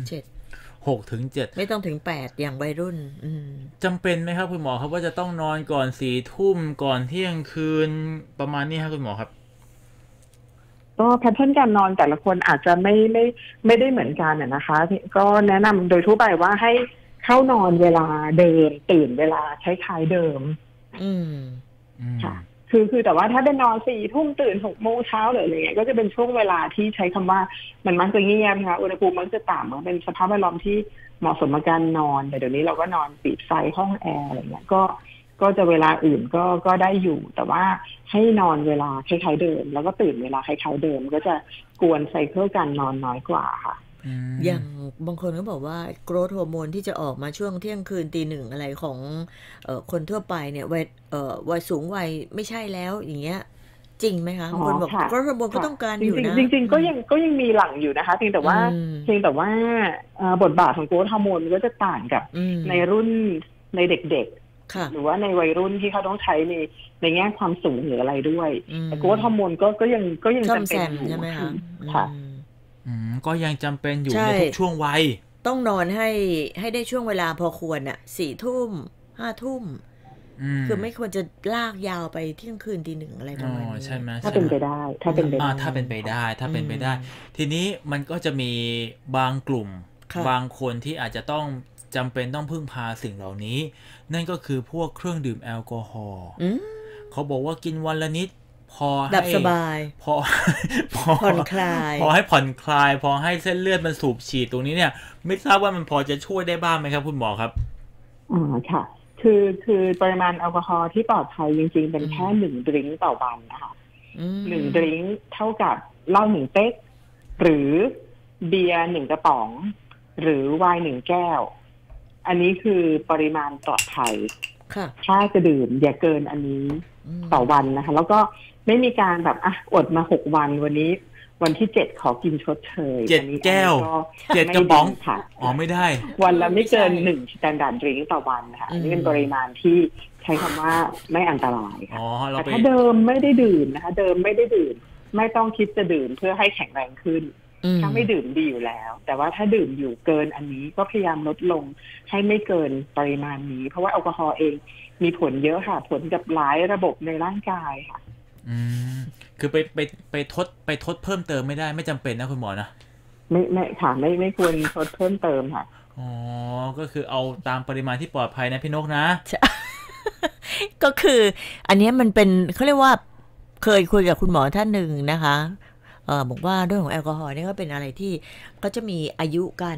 6-7ไม่ต้องถึง8อย่างวัยรุ่นจำเป็นไหมครับคุณหมอครับว่าจะต้องนอนก่อน4 ทุ่มก่อนเที่ยงคืนประมาณนี้ครับคุณหมอครับก็แพทเทิร์นการนอนแต่ละคนอาจจะไม่ได้เหมือนกันนะคะก็แนะนำโดยทั่วไปว่าให้เข้านอนเวลาเดิมตื่นเวลาคล้ายๆเดิมค่ะคือแต่ว่าถ้าเป็นนอน4 ทุ่มตื่น6 โมงเช้าหรืออะไรเงี้ยก็จะเป็นช่วงเวลาที่ใช้คำว่ามันมักจะเงียบนะคะอุณหภูมิมันจะต่ำมันเป็นสภาพแวดล้อมที่เหมาะสมกับการนอนแต่เดี๋ยวนี้เราก็นอนปิดไฟห้องแอร์อะไรเงี้ยก็จะเวลาอื่นก็ได้อยู่แต่ว่าให้นอนเวลาคล้ายๆเดิมแล้วก็ตื่นเวลาคล้ายๆเดิมก็จะกวนไซเคิลการนอนน้อยกว่าค่ะอย่างบางคนก็บอกว่าโกรทฮอร์โมนที่จะออกมาช่วงเที่ยงคืนตี 1อะไรของคนทั่วไปเนี่ยวัยสูงวัยไม่ใช่แล้วอย่างเงี้ยจริงไหมคะบางคนบอกโกรทฮอร์โมนก็ต้องการอยู่นะจริงๆก็ยังมีหลังอยู่นะคะเพียงแต่ว่าบทบาทของโกรทฮอร์โมนก็จะต่างกับในรุ่นในเด็กๆหรือว่าในวัยรุ่นที่เขาต้องใช้ในแง่ความสูงหรืออะไรด้วยแต่โกรทฮอร์โมนก็ยังจำเป็นอยู่ใช่ไหมคะค่ะก็ยังจำเป็นอยู่ในทุกช่วงวัยต้องนอนให้ได้ช่วงเวลาพอควร4 ทุ่ม5 ทุ่มคือไม่ควรจะลากยาวไปเที่ยงคืนตี 1อะไรประมาณนี้ใช่ไหมถ้าเป็นไปได้ถ้าเป็นไปได้ทีนี้มันก็จะมีบางกลุ่มบางคนที่อาจจะต้องจำเป็นต้องพึ่งพาสิ่งเหล่านี้นั่นก็คือพวกเครื่องดื่มแอลกอฮอล์เขาบอกว่ากินวันละนิดพอให้สบายพอผ่อนคลายพอให้ผ่อนคลายพอให้เส้นเลือดมันสูบฉีดตรงนี้เนี่ยไม่ทราบว่ามันพอจะช่วยได้บ้างไหมครับคุณหมอครับค่ะคือปริมาณแอลกอฮอล์ที่ปลอดภัยจริงๆเป็นแค่1 ดริงก์ต่อวันนะคะ1 ดริงก์เท่ากับเหล้า1 เป๊กหรือเบียร์1 กระป๋องหรือไวน์1 แก้วอันนี้คือปริมาณปลอดภัยถ้าจะดื่มอย่าเกินอันนี้ต่อวันนะคะแล้วก็ไม่มีการแบบอดมา6 วันวันนี้วันที่7ขอกินชดเชย 7 แก้ว7 กระป๋องค่ะไม่ได้วันละไม่เกิน1 standard drink ต่อวันนะคะนี่เป็นปริมาณที่ใช้คำว่าไม่อันตรายค่ะแต่ถ้าเดิมไม่ได้ดื่มนะคะเดิมไม่ได้ดื่มไม่ต้องคิดจะดื่มเพื่อให้แข็งแรงขึ้นถ้าไม่ดื่มดีอยู่แล้วแต่ว่าถ้าดื่มอยู่เกินอันนี้ก็พยายามลดลงให้ไม่เกินปริมาณนี้เพราะว่าแอลกอฮอล์เองมีผลเยอะค่ะผลกับหลายระบบในร่างกายค่ะคือไปทดเพิ่มเติมไม่ได้ไม่จำเป็นนะคุณหมอนะไม่ค่ะไม่ควรทดเพิ่มเติมค่ะก็คือเอาตามปริมาณที่ปลอดภัยนะพี่นกนะก็คืออันนี้มันเป็นเขาเรียกว่าเคยคุยกับคุณหมอท่านหนึ่งนะคะบอกว่าเรื่องของแอลกอฮอล์นี่ก็เป็นอะไรที่ก็จะมีอายุการ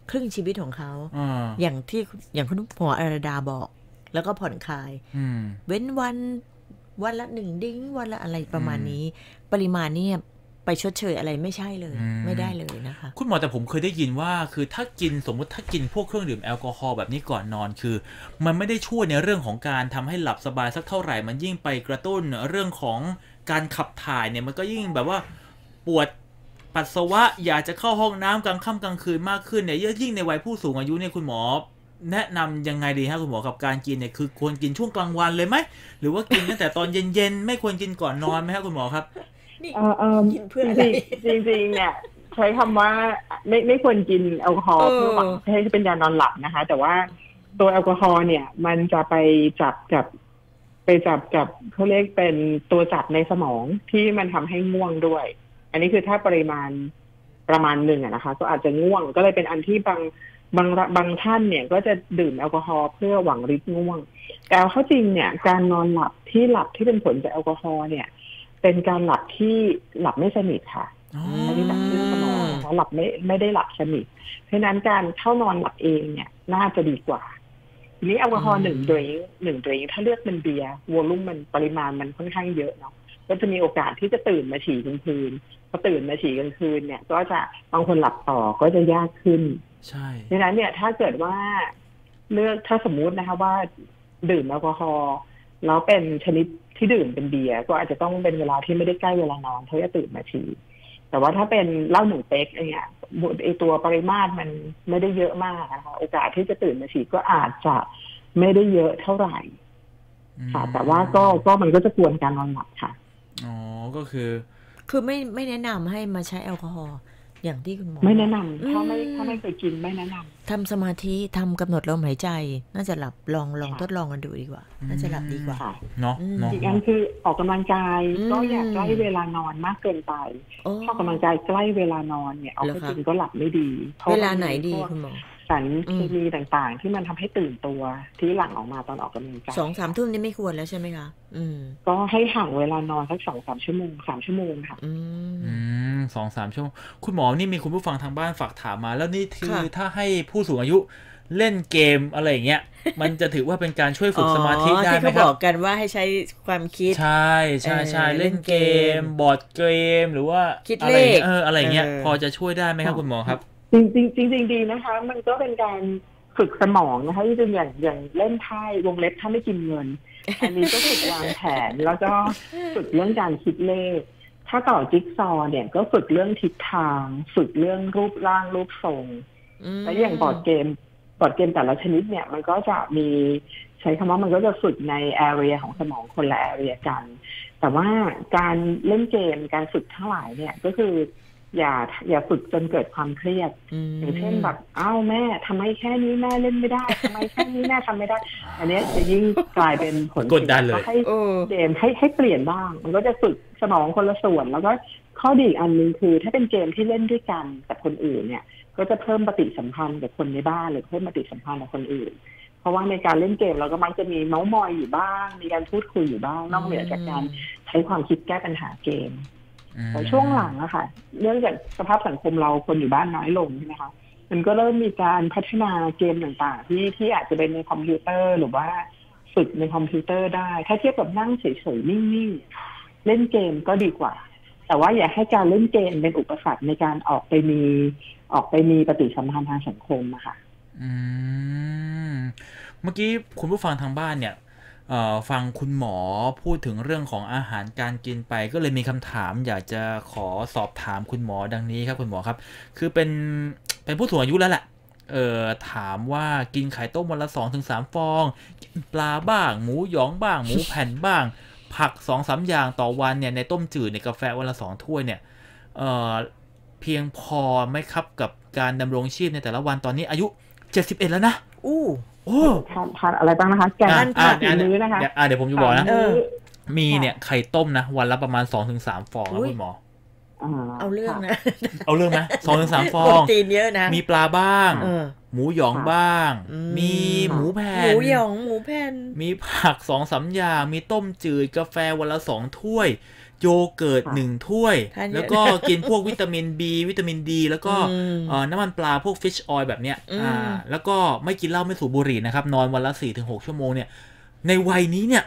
ครึ่งชีวิตของเขาอย่างคุณหมออาราดาบอกแล้วก็ผ่อนคลายเว้นวันละ1 ดิ้งวันละอะไรประมาณนี้ปริมาณเนี่ยไปชดเชยอะไรไม่ใช่เลยไม่ได้เลยนะคะคุณหมอแต่ผมเคยได้ยินว่าคือถ้ากินสมมติถ้ากินพวกเครื่องดื่มแอลกอฮอล์แบบนี้ก่อนนอนคือมันไม่ได้ช่วยในเรื่องของการทำให้หลับสบายสักเท่าไหร่มันยิ่งไปกระตุ้นเรื่องของการขับถ่ายเนี่ยมันก็ยิ่งแบบว่าปวดปัสสาวะอยากจะเข้าห้องน้ำกลางค่ำกลางคืนมากขึ้นเนี่ยยิ่งในวัยผู้สูงอายุเนี่ยคุณหมอแนะนำยังไงดีครับคุณหมอกับการกินเนี่ยคือควรกินช่วงกลางวันเลยไหมหรือว่ากินตั้งแต่ตอนเย็นๆไม่ควรกินก่อนนอนไหมครับคุณหมอครับกินเพื่อจริงๆเนี่ยใช้คำว่าไม่ควรกินแอลกอฮอล์เพื่อหวังให้เป็นยานอนหลับนะคะแต่ว่าตัวแอลกอฮอล์เนี่ยมันจะไปจับกับเขาเรียกเป็นตัวจับในสมองที่มันทำให้ง่วงด้วยอันนี้คือถ้าปริมาณประมาณหนึ่งนะคะก็อาจจะง่วงก็เลยเป็นอันที่บางท่านเนี่ยก็จะดื่มแอลกอฮอล์เพื่อหวังฤทธิ์ง่วงแต่เอาเข้าจริงเนี่ยการนอนหลับที่เป็นผลจากแอลกอฮอล์เนี่ยเป็นการหลับที่หลับไม่สนิทค่ะอันนี้จากที่สมองนะคะหลับไม่ได้หลับสนิทเพราะนั้นการเข้านอนหลับเองเนี่ยน่าจะดีกว่าทีนี้แอลกอฮอล์1 ดริงก์ถ้าเลือกเป็นเบียร์วอลลุ่มมันปริมาณมันค่อนข้างเยอะเนาะก็จะมีโอกาสที่จะตื่นมาฉี่กลางคืนพอตื่นมาฉี่กลางคืนเนี่ยก็จะบางคนหลับต่อก็จะยากขึ้นใช่ดังนั้นเนี่ยถ้าเกิดว่าเลือกถ้าสมมุตินะคะว่าดื่มแอลกอฮอล์แล้วเป็นชนิดที่ดื่มเป็นเบียร์ก็อาจจะต้องเป็นเวลาที่ไม่ได้ใกล้เวลานอนเพราะจะตื่นมาฉี่แต่ว่าถ้าเป็นเหล้า1 เป๊กเนี่ยไอตัวปริมาตรมันไม่ได้เยอะมากนะคะโอกาสที่จะตื่นมาฉี่ก็อาจจะไม่ได้เยอะเท่าไหร่ค่ะแต่ว่าก็มันก็จะกวนการนอนหลับค่ะอ๋อก็คือไม่แนะนำให้มาใช้แอลกอฮอล์อย่างที่คุณหมอไม่แนะนำถ้าไม่เคยกินไม่แนะนำทำสมาธิทำกำหนดลมหายใจน่าจะหลับลองทดลองกันดูดีกว่าน่าจะหลับดีกว่าเนาะอีกอันคือออกกำลังกายก็อย่าใกล้เวลานอนมากเกินไปออกกำลังกายใกล้เวลานอนเนี่ยเอาไปกินก็หลับไม่ดีเวลาไหนดีคุณหมอสารเคมีต่างๆที่มันทำให้ตื่นตัวที่หลั่งออกมาตอนออกกำลังกาย 2-3 ทุ่มนี่ไม่ควรแล้วใช่ไหมคะก็ให้ห่างเวลานอนสัก2-3 ชั่วโมง3 ชั่วโมงค่ะ 2-3 ชั่วโมงคุณหมอนี่มีคุณผู้ฟังทางบ้านฝากถามมาแล้วนี่คือถ้าให้ผู้สูงอายุเล่นเกมอะไรอย่างเงี้ยมันจะถือว่าเป็นการช่วยฝึกสมาธิได้ไหมครับที่เขาบอกกันว่าให้ใช้ความคิดใช่เล่นเกมบอร์ดเกมหรือว่าคิดเลขอะไรเงี้ยพอจะช่วยได้ไหมครับคุณหมอครับจริงดีนะคะมันก็เป็นการฝึกสมองนะคะที่จริงอย่างเล่นไพ่วงเล็บถ้าไม่กินเงินอันนี้ก็ฝึกวางแผนแล้วก็ฝึกเรื่องการคิดเลขถ้าต่อจิ๊กซอว์เนี่ยก็ฝึกเรื่องทิศทางฝึกเรื่องรูปร่างรูปทรงและอย่างบอร์ดเกมแต่ละชนิดเนี่ยมันก็จะมีใช้คำว่ามันก็จะฝึกใน area ของสมองคนละ area กันแต่ว่าการเล่นเกมการฝึกทั้งหลายเนี่ยก็คืออย่าฝึกจนเกิดความเครียดอย่างเช่นแบบอ้าวแม่ทำไมแค่นี้แม่เล่นไม่ได้ทำไมแค่นี้แม่ทำไม่ได้อันนี้จะยิ่งกลายเป็นผลกดดันเลยให้เกมให้เปลี่ยนบ้างมันก็จะฝึกสมองคนละส่วนแล้วก็ข้อดีอันนึงคือถ้าเป็นเกมที่เล่นด้วยกันกับคนอื่นเนี่ยก็จะเพิ่มปฏิสัมพันธ์กับคนในบ้านหรือเพิ่มปฏิสัมพันธ์กับคนอื่นเพราะว่าในการเล่นเกมเราก็มักจะมีเม้ามอยอยู่บ้างมีการพูดคุยอยู่บ้างนอกเหนือจากการใช้ความคิดแก้ปัญหาเกมแต่ช่วงหลังอะค่ะเนื่องจากสภาพสังคมเราคนอยู่บ้านน้อยลงใช่ไหมคะมันก็เริ่มมีการพัฒนาเกมต่างๆที่อาจจะเป็นในคอมพิวเตอร์หรือว่าฝึกในคอมพิวเตอร์ได้ถ้าเทียบกับนั่งเฉยๆนิ่งๆเล่นเกมก็ดีกว่าแต่ว่าอย่าให้การเล่นเกมเป็นอุปสรรคในการออกไปมีปฏิสัมพันธ์ทางสังคมอะค่ะเมื่อกี้คุณผู้ฟังทางบ้านเนี่ยฟังคุณหมอพูดถึงเรื่องของอาหารการกินไปก็เลยมีคำถามอยากจะขอสอบถามคุณหมอดังนี้ครับคุณหมอครับคือเป็นผู้สูงอายุแล้วแหละถามว่ากินไข่ต้มวันละ 2-3 ฟองกินปลาบ้างหมูหยองบ้างหมูแผ่นบ้างผัก 2-3 อย่างต่อวันเนี่ยในต้มจืดในกาแฟวันละ2 ถ้วยเนี่ยเพียงพอไหมครับกับการดำรงชีพในแต่ละวันตอนนี้อายุ71แล้วนะทานอะไรบ้างนะคะแกงทานมื้อนะคะเดี๋ยวผมจะบอกนะมีเนี่ยไข่ต้มนะวันละประมาณ 2-3 ฟองนะคุณหมอเอาเรื่องนะเอาเรื่องนะ 2-3 ฟองโปรตีนเยอะนะมีปลาบ้างหหมูหยองบ้างมีหมูแผ่นหมูหยองหมูแผ่นมีผัก2-3 อย่างมีต้มจืดกาแฟวันละ2 ถ้วยโยเกิร์ต1 ถ้วยแล้วก็กินพวกวิตามิน B วิตามิน D แล้วก็น้ำมันปลาพวกฟิชออยล์แบบเนี้ยแล้วก็ไม่กินเหล้าไม่สูบบุหรี่นะครับนอนวันละ 4-6 ชั่วโมงเนี่ยในวัยนี้เนี่ย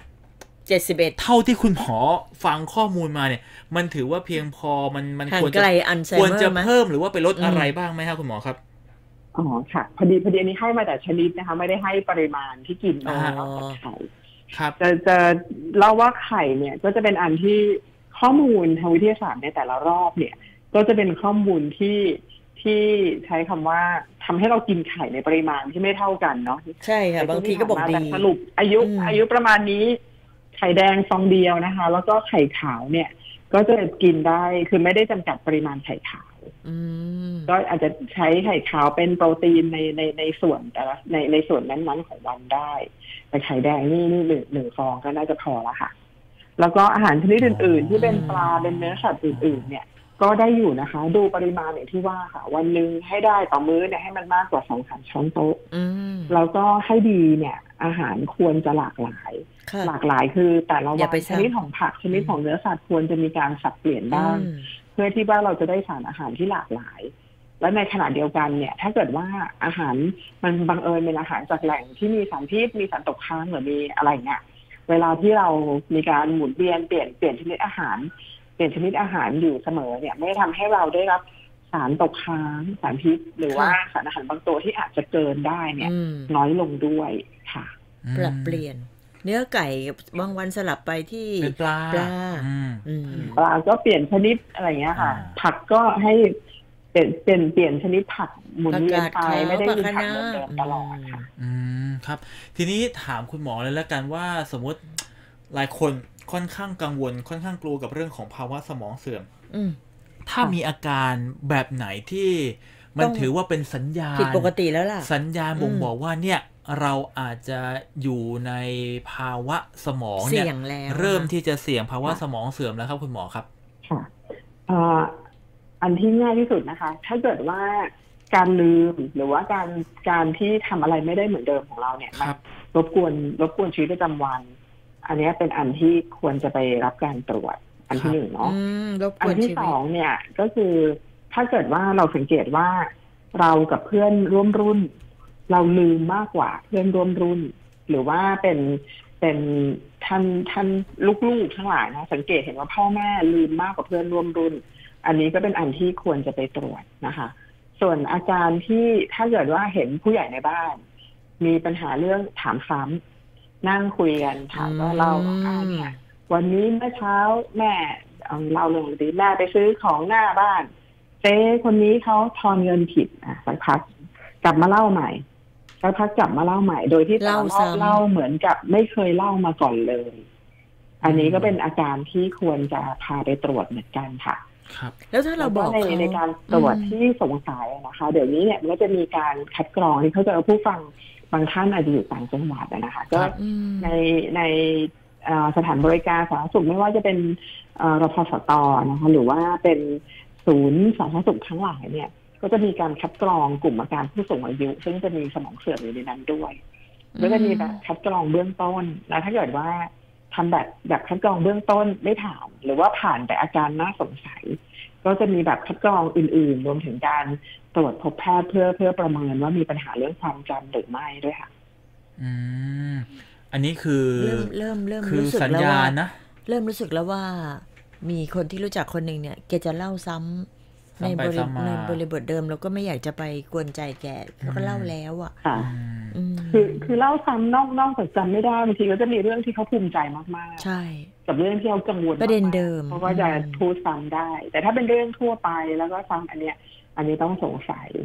71 เท่าที่คุณหมอฟังข้อมูลมาเนี่ยมันถือว่าเพียงพอมันควรจะเพิ่มหรือว่าไปลดอะไรบ้างไหมครับคุณหมอครับอ๋อค่ะพอดีอันนี้ให้มาแต่ชนิดนะคะไม่ได้ให้ปริมาณที่กินมาจากไข่ครับจะเล่าว่าไข่เนี่ยก็จะเป็นอันที่ข้อมูลทางวิทยาศาสตร์ในแต่ละรอบเนี่ยก็จะเป็นข้อมูลที่ใช้คำว่าทำให้เรากินไข่ในปริมาณที่ไม่เท่ากันเนาะใช่ค่ะบางทีก็บอกดีสรุปอายุประมาณนี้ไข่แดงฟองเดียวนะคะแล้วก็ไข่ขาวเนี่ยก็จะกินได้คือไม่ได้จำกัดปริมาณไข่ขาวก็อาจจะใช้ไข่ขาวเป็นโปรตีนในส่วนแต่ละในส่วนนั้นๆของวันได้แต่ไข่แดงนี่หนึ่งฟองก็น่าจะพอละค่ะแล้วก็อาหารชนิดอื่นๆที่เป็นปลาเป็นเนื้อสัตว์อื่นๆเนี่ยก็ได้อยู่นะคะดูปริมาณอย่างที่ว่าค่ะวันนึงให้ได้ต่อมื้อเนี่ยให้มันมากกว่า 2-3 ช้อนโต๊ะแล้วก็ให้ดีเนี่ยอาหารควรจะหลากหลายคือแต่ละวันชนิดของผักชนิดของเนื้อสัตว์ควรจะมีการสับเปลี่ยนบ้างเพื่อที่ว่าเราจะได้สารอาหารที่หลากหลายและในขณะเดียวกันเนี่ยถ้าเกิดว่าอาหารมันบังเอิญเป็นอาหารจากแหล่งที่มีสารพิษมีสารตกค้างหรือมีอะไรเงี้ยเวลาที่เรามีการหมุนเวียนเปลี่ยนชนิดอาหารอยู่เสมอเนี่ยไม่ทำให้เราได้รับสารตกค้างสารพิษหรือว่าสารอาหารบางตัวที่อาจจะเกินได้เนี่ยน้อยลงด้วยค่ะปรับเปลี่ยนเนื้อไก่บางวันสลับไปที่ปลาก็เปลี่ยนชนิดอะไรเงี้ยค่ะผักก็ให้เปลี่ยนชนิดผักหมุนเวียนไปไม่ได้กินผักเดิมตลอดค่ะครับทีนี้ถามคุณหมอเลยแล้วกันว่าสมมติหลายคนค่อนข้างกังวลค่อนข้างกลัวกับเรื่องของภาวะสมองเสื่อมถ้ามีอาการแบบไหนที่มันถือว่าเป็นสัญญาณผิดปกติแล้วล่ะสัญญาณบ่งบอกว่าเนี่ยเราอาจจะอยู่ในภาวะสมองเนี่ยเริ่มที่จะเสี่ยงภาวะสมองเสื่อมแล้วครับคุณหมอครับค่ะอันที่ง่ายที่สุดนะคะถ้าเกิดว่าการลืมหรือว่าการที่ทำอะไรไม่ได้เหมือนเดิมของเราเนี่ยรบกวนชีวิตประจำวันอันนี้เป็นอันที่ควรจะไปรับการตรวจอันที่1เนาะอันที่2เนี่ยก็คือถ้าเกิดว่าเราสังเกตว่าเรากับเพื่อนร่วมรุ่นเราลืมมากกว่าเพื่อนร่วมรุ่นหรือว่าเป็นท่านลูกๆทั้งหลายนะสังเกตเห็นว่าพ่อแม่ลืมมากกว่าเพื่อนร่วมรุ่นอันนี้ก็เป็นอันที่ควรจะไปตรวจนะคะส่วนอาการที่ถ้าเกิดว่าเห็นผู้ใหญ่ในบ้านมีปัญหาเรื่องถามซ้ำนั่งคุยกันถามว่าเราเนี่ยวันนี้เมื่อเช้าแม่เล่าเรื่องดีแม่ไปซื้อของหน้าบ้านเจ๊คนนี้เขาทอนเงินผิดสักพักกลับมาเล่าใหม่สักพักกลับมาเล่าใหม่โดยที่เล่าเหมือนกับไม่เคยเล่ามาก่อนเลยอันนี้ก็เป็นอาการที่ควรจะพาไปตรวจเหมือนกันค่ะครับแล้วถ้าเราบอกในการตรวจที่สงสัยนะคะเดี๋ยวนี้เนี่ยมันก็จะมีการคัดกรองที่เขาจะเอาผู้ฟังบางท่านอาจจะอยู่ต่างจังหวัดนะคะก็ในสถานบริการสาธารณสุขไม่ว่าจะเป็นรพสต.นะคะหรือว่าเป็นศูนย์สาธารณสุขทั้งหลายเนี่ยก็จะมีการคัดกรองกลุ่มอาการผู้สูงอายุซึ่งจะมีสมองเสื่อมอยู่ในนั้นด้วยแล้วจะมีแบบคัดกรองเบื้องต้นแล้วถ้าเกิดว่าทำแบบคัดกรองเบื้องต้นไม่ผ่านหรือว่าผ่านแต่อาการน่าสงสัยก็จะมีแบบคัดกรองอื่นๆรวมถึงการตรวจพบแพทย์เพื่อประเมินว่ามีปัญหาเรื่องความจำหรือไม่ด้วยค่ะอันนี้คือเริ่มคือสัญญาณนะเริ่มรู้สึกแล้วว่ามีคนที่รู้จักคนหนึ่งเนี่ยแกจะเล่าซ้ำในบริบทเดิมแล้วก็ไม่อยากจะไปกวนใจแกแล้วก็เล่าแล้วอ่ะคือเล่าซ้ำนอกจากจำไม่ได้บางทีก็จะมีเรื่องที่เขาภูมิใจมากๆใช่กับเรื่องที่เขากังวลประเด็นเดิมเพราะว่าจะพูดซ้ำได้แต่ถ้าเป็นเรื่องทั่วไปแล้วก็ซ้ำอันนี้ต้องสงสัย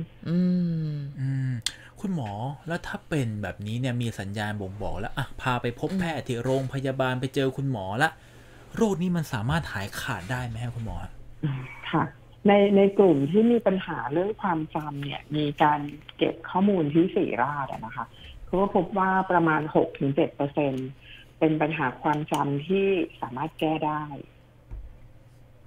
คุณหมอแล้วถ้าเป็นแบบนี้เนี่ยมีสัญญาณบ่งบอกแล้วพาไปพบแพทย์ที่โรงพยาบาลไปเจอคุณหมอละโรคนี้มันสามารถหายขาดได้ไหมครับคุณหมอค่ะในกลุ่มที่มีปัญหาเรื่องความจำเนี่ยมีการเก็บข้อมูลที่ศิริราชนะคะเขาก็พบว่าประมาณ 6-7% เป็นปัญหาความจำที่สามารถแก้ได้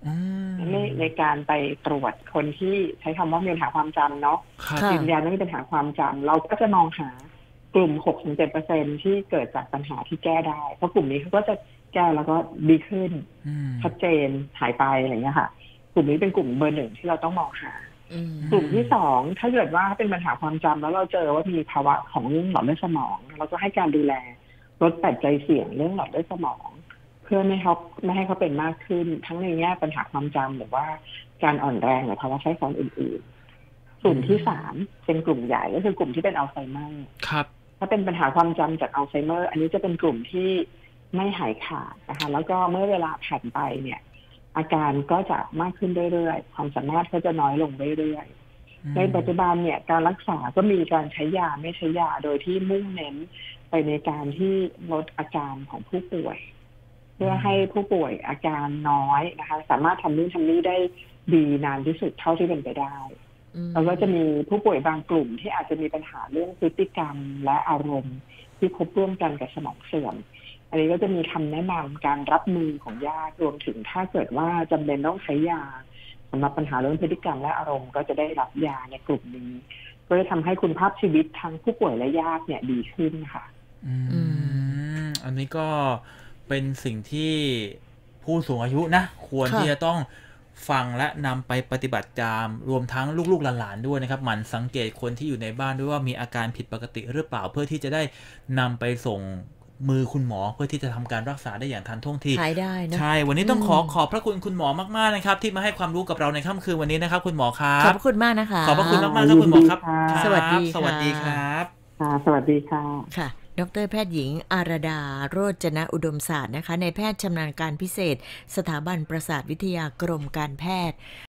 ในการไปตรวจคนที่ใช้คำว่ามีปัญหาความจำเนาะยืนยันว่ามีปัญหาความจำเราก็จะมองหากลุ่ม 6-7% ที่เกิดจากปัญหาที่แก้ได้เพราะกลุ่มนี้เขาก็จะแก้แล้วก็ดีขึ้นชัดเจนหายไปอะไรเงี้ยค่ะกลุ่มนี้เป็นกลุ่มเบอร์ 1ที่เราต้องมองหากลุ่มที่ 2ถ้าเกิดว่าเป็นปัญหาความจำแล้วเราเจอว่ามีภาวะของเรื่องหลอดเลือดสมองเราก็ให้การดูแลลดปัจจัยเสี่ยงเรื่องหลอดเลือดสมองเพื่อไม่ให้เขาเป็นมากขึ้นทั้งในแง่ปัญหาความจำหรือว่าการอ่อนแรงหรือภาวะแทรกซ้อนอื่นๆกลุ่มที่ 3เป็นกลุ่มใหญ่ก็คือกลุ่มที่เป็นอัลไซเมอร์ครับถ้าเป็นปัญหาความจำจากอัลไซเมอร์อันนี้จะเป็นกลุ่มที่ไม่หายขาดนะคะแล้วก็เมื่อเวลาผ่านไปเนี่ยอาการก็จะมากขึ้นเรื่อยๆความสามารถก็จะน้อยลงเรื่อยๆในปัจจุบันเนี่ยการรักษาก็มีการใช้ยาไม่ใช้ยาโดยที่มุ่งเน้นไปในการที่ลดอาการของผู้ป่วยเพื่อให้ผู้ป่วยอาการน้อยนะคะสามารถทำนู่นทำนี่ได้ดีนานที่สุดเท่าที่เป็นไปได้แล้วก็จะมีผู้ป่วยบางกลุ่มที่อาจจะมีปัญหาเรื่องพฤติกรรมและอารมณ์ที่พบร่วมกันกับสมองเสื่อมอันนี้ก็จะมีคำแนะนำการรับมือของญาติรวมถึงถ้าเกิดว่าจำเป็นต้องใช้ยาสำหรับปัญหาเรื่องพฤติกรรมและอารมณ์ก็จะได้รับยาในกลุ่มนี้ก็จะทำให้คุณภาพชีวิตทั้งผู้ป่วยและญาติเนี่ยดีขึ้นค่ะอันนี้ก็เป็นสิ่งที่ผู้สูงอายุนะควรที่จะต้องฟังและนำไปปฏิบัติตามรวมทั้งลูกๆหลานๆด้วยนะครับหมั่นสังเกตคนที่อยู่ในบ้านด้วยว่ามีอาการผิดปกติหรือเปล่าเพื่อที่จะได้นำไปส่งมือคุณหมอเพื่อที่จะทำการรักษาได้อย่างทันท่วงทีหายได้นะใช่วันนี้ต้องขอบพระคุณคุณหมอมากๆนะครับที่มาให้ความรู้กับเราในค่ำคืนวันนี้นะครับคุณหมอครับขอบคุณมากนะคะขอบพระคุณมากๆครับคุณหมอครับสวัสดีสวัสดีครับสวัสดีค่ะค่ะดร.แพทย์หญิงอารดาโรจนอุดมศาสตร์นะคะในแพทย์ชำนาญการพิเศษสถาบันประสาทวิทยากรมการแพทย์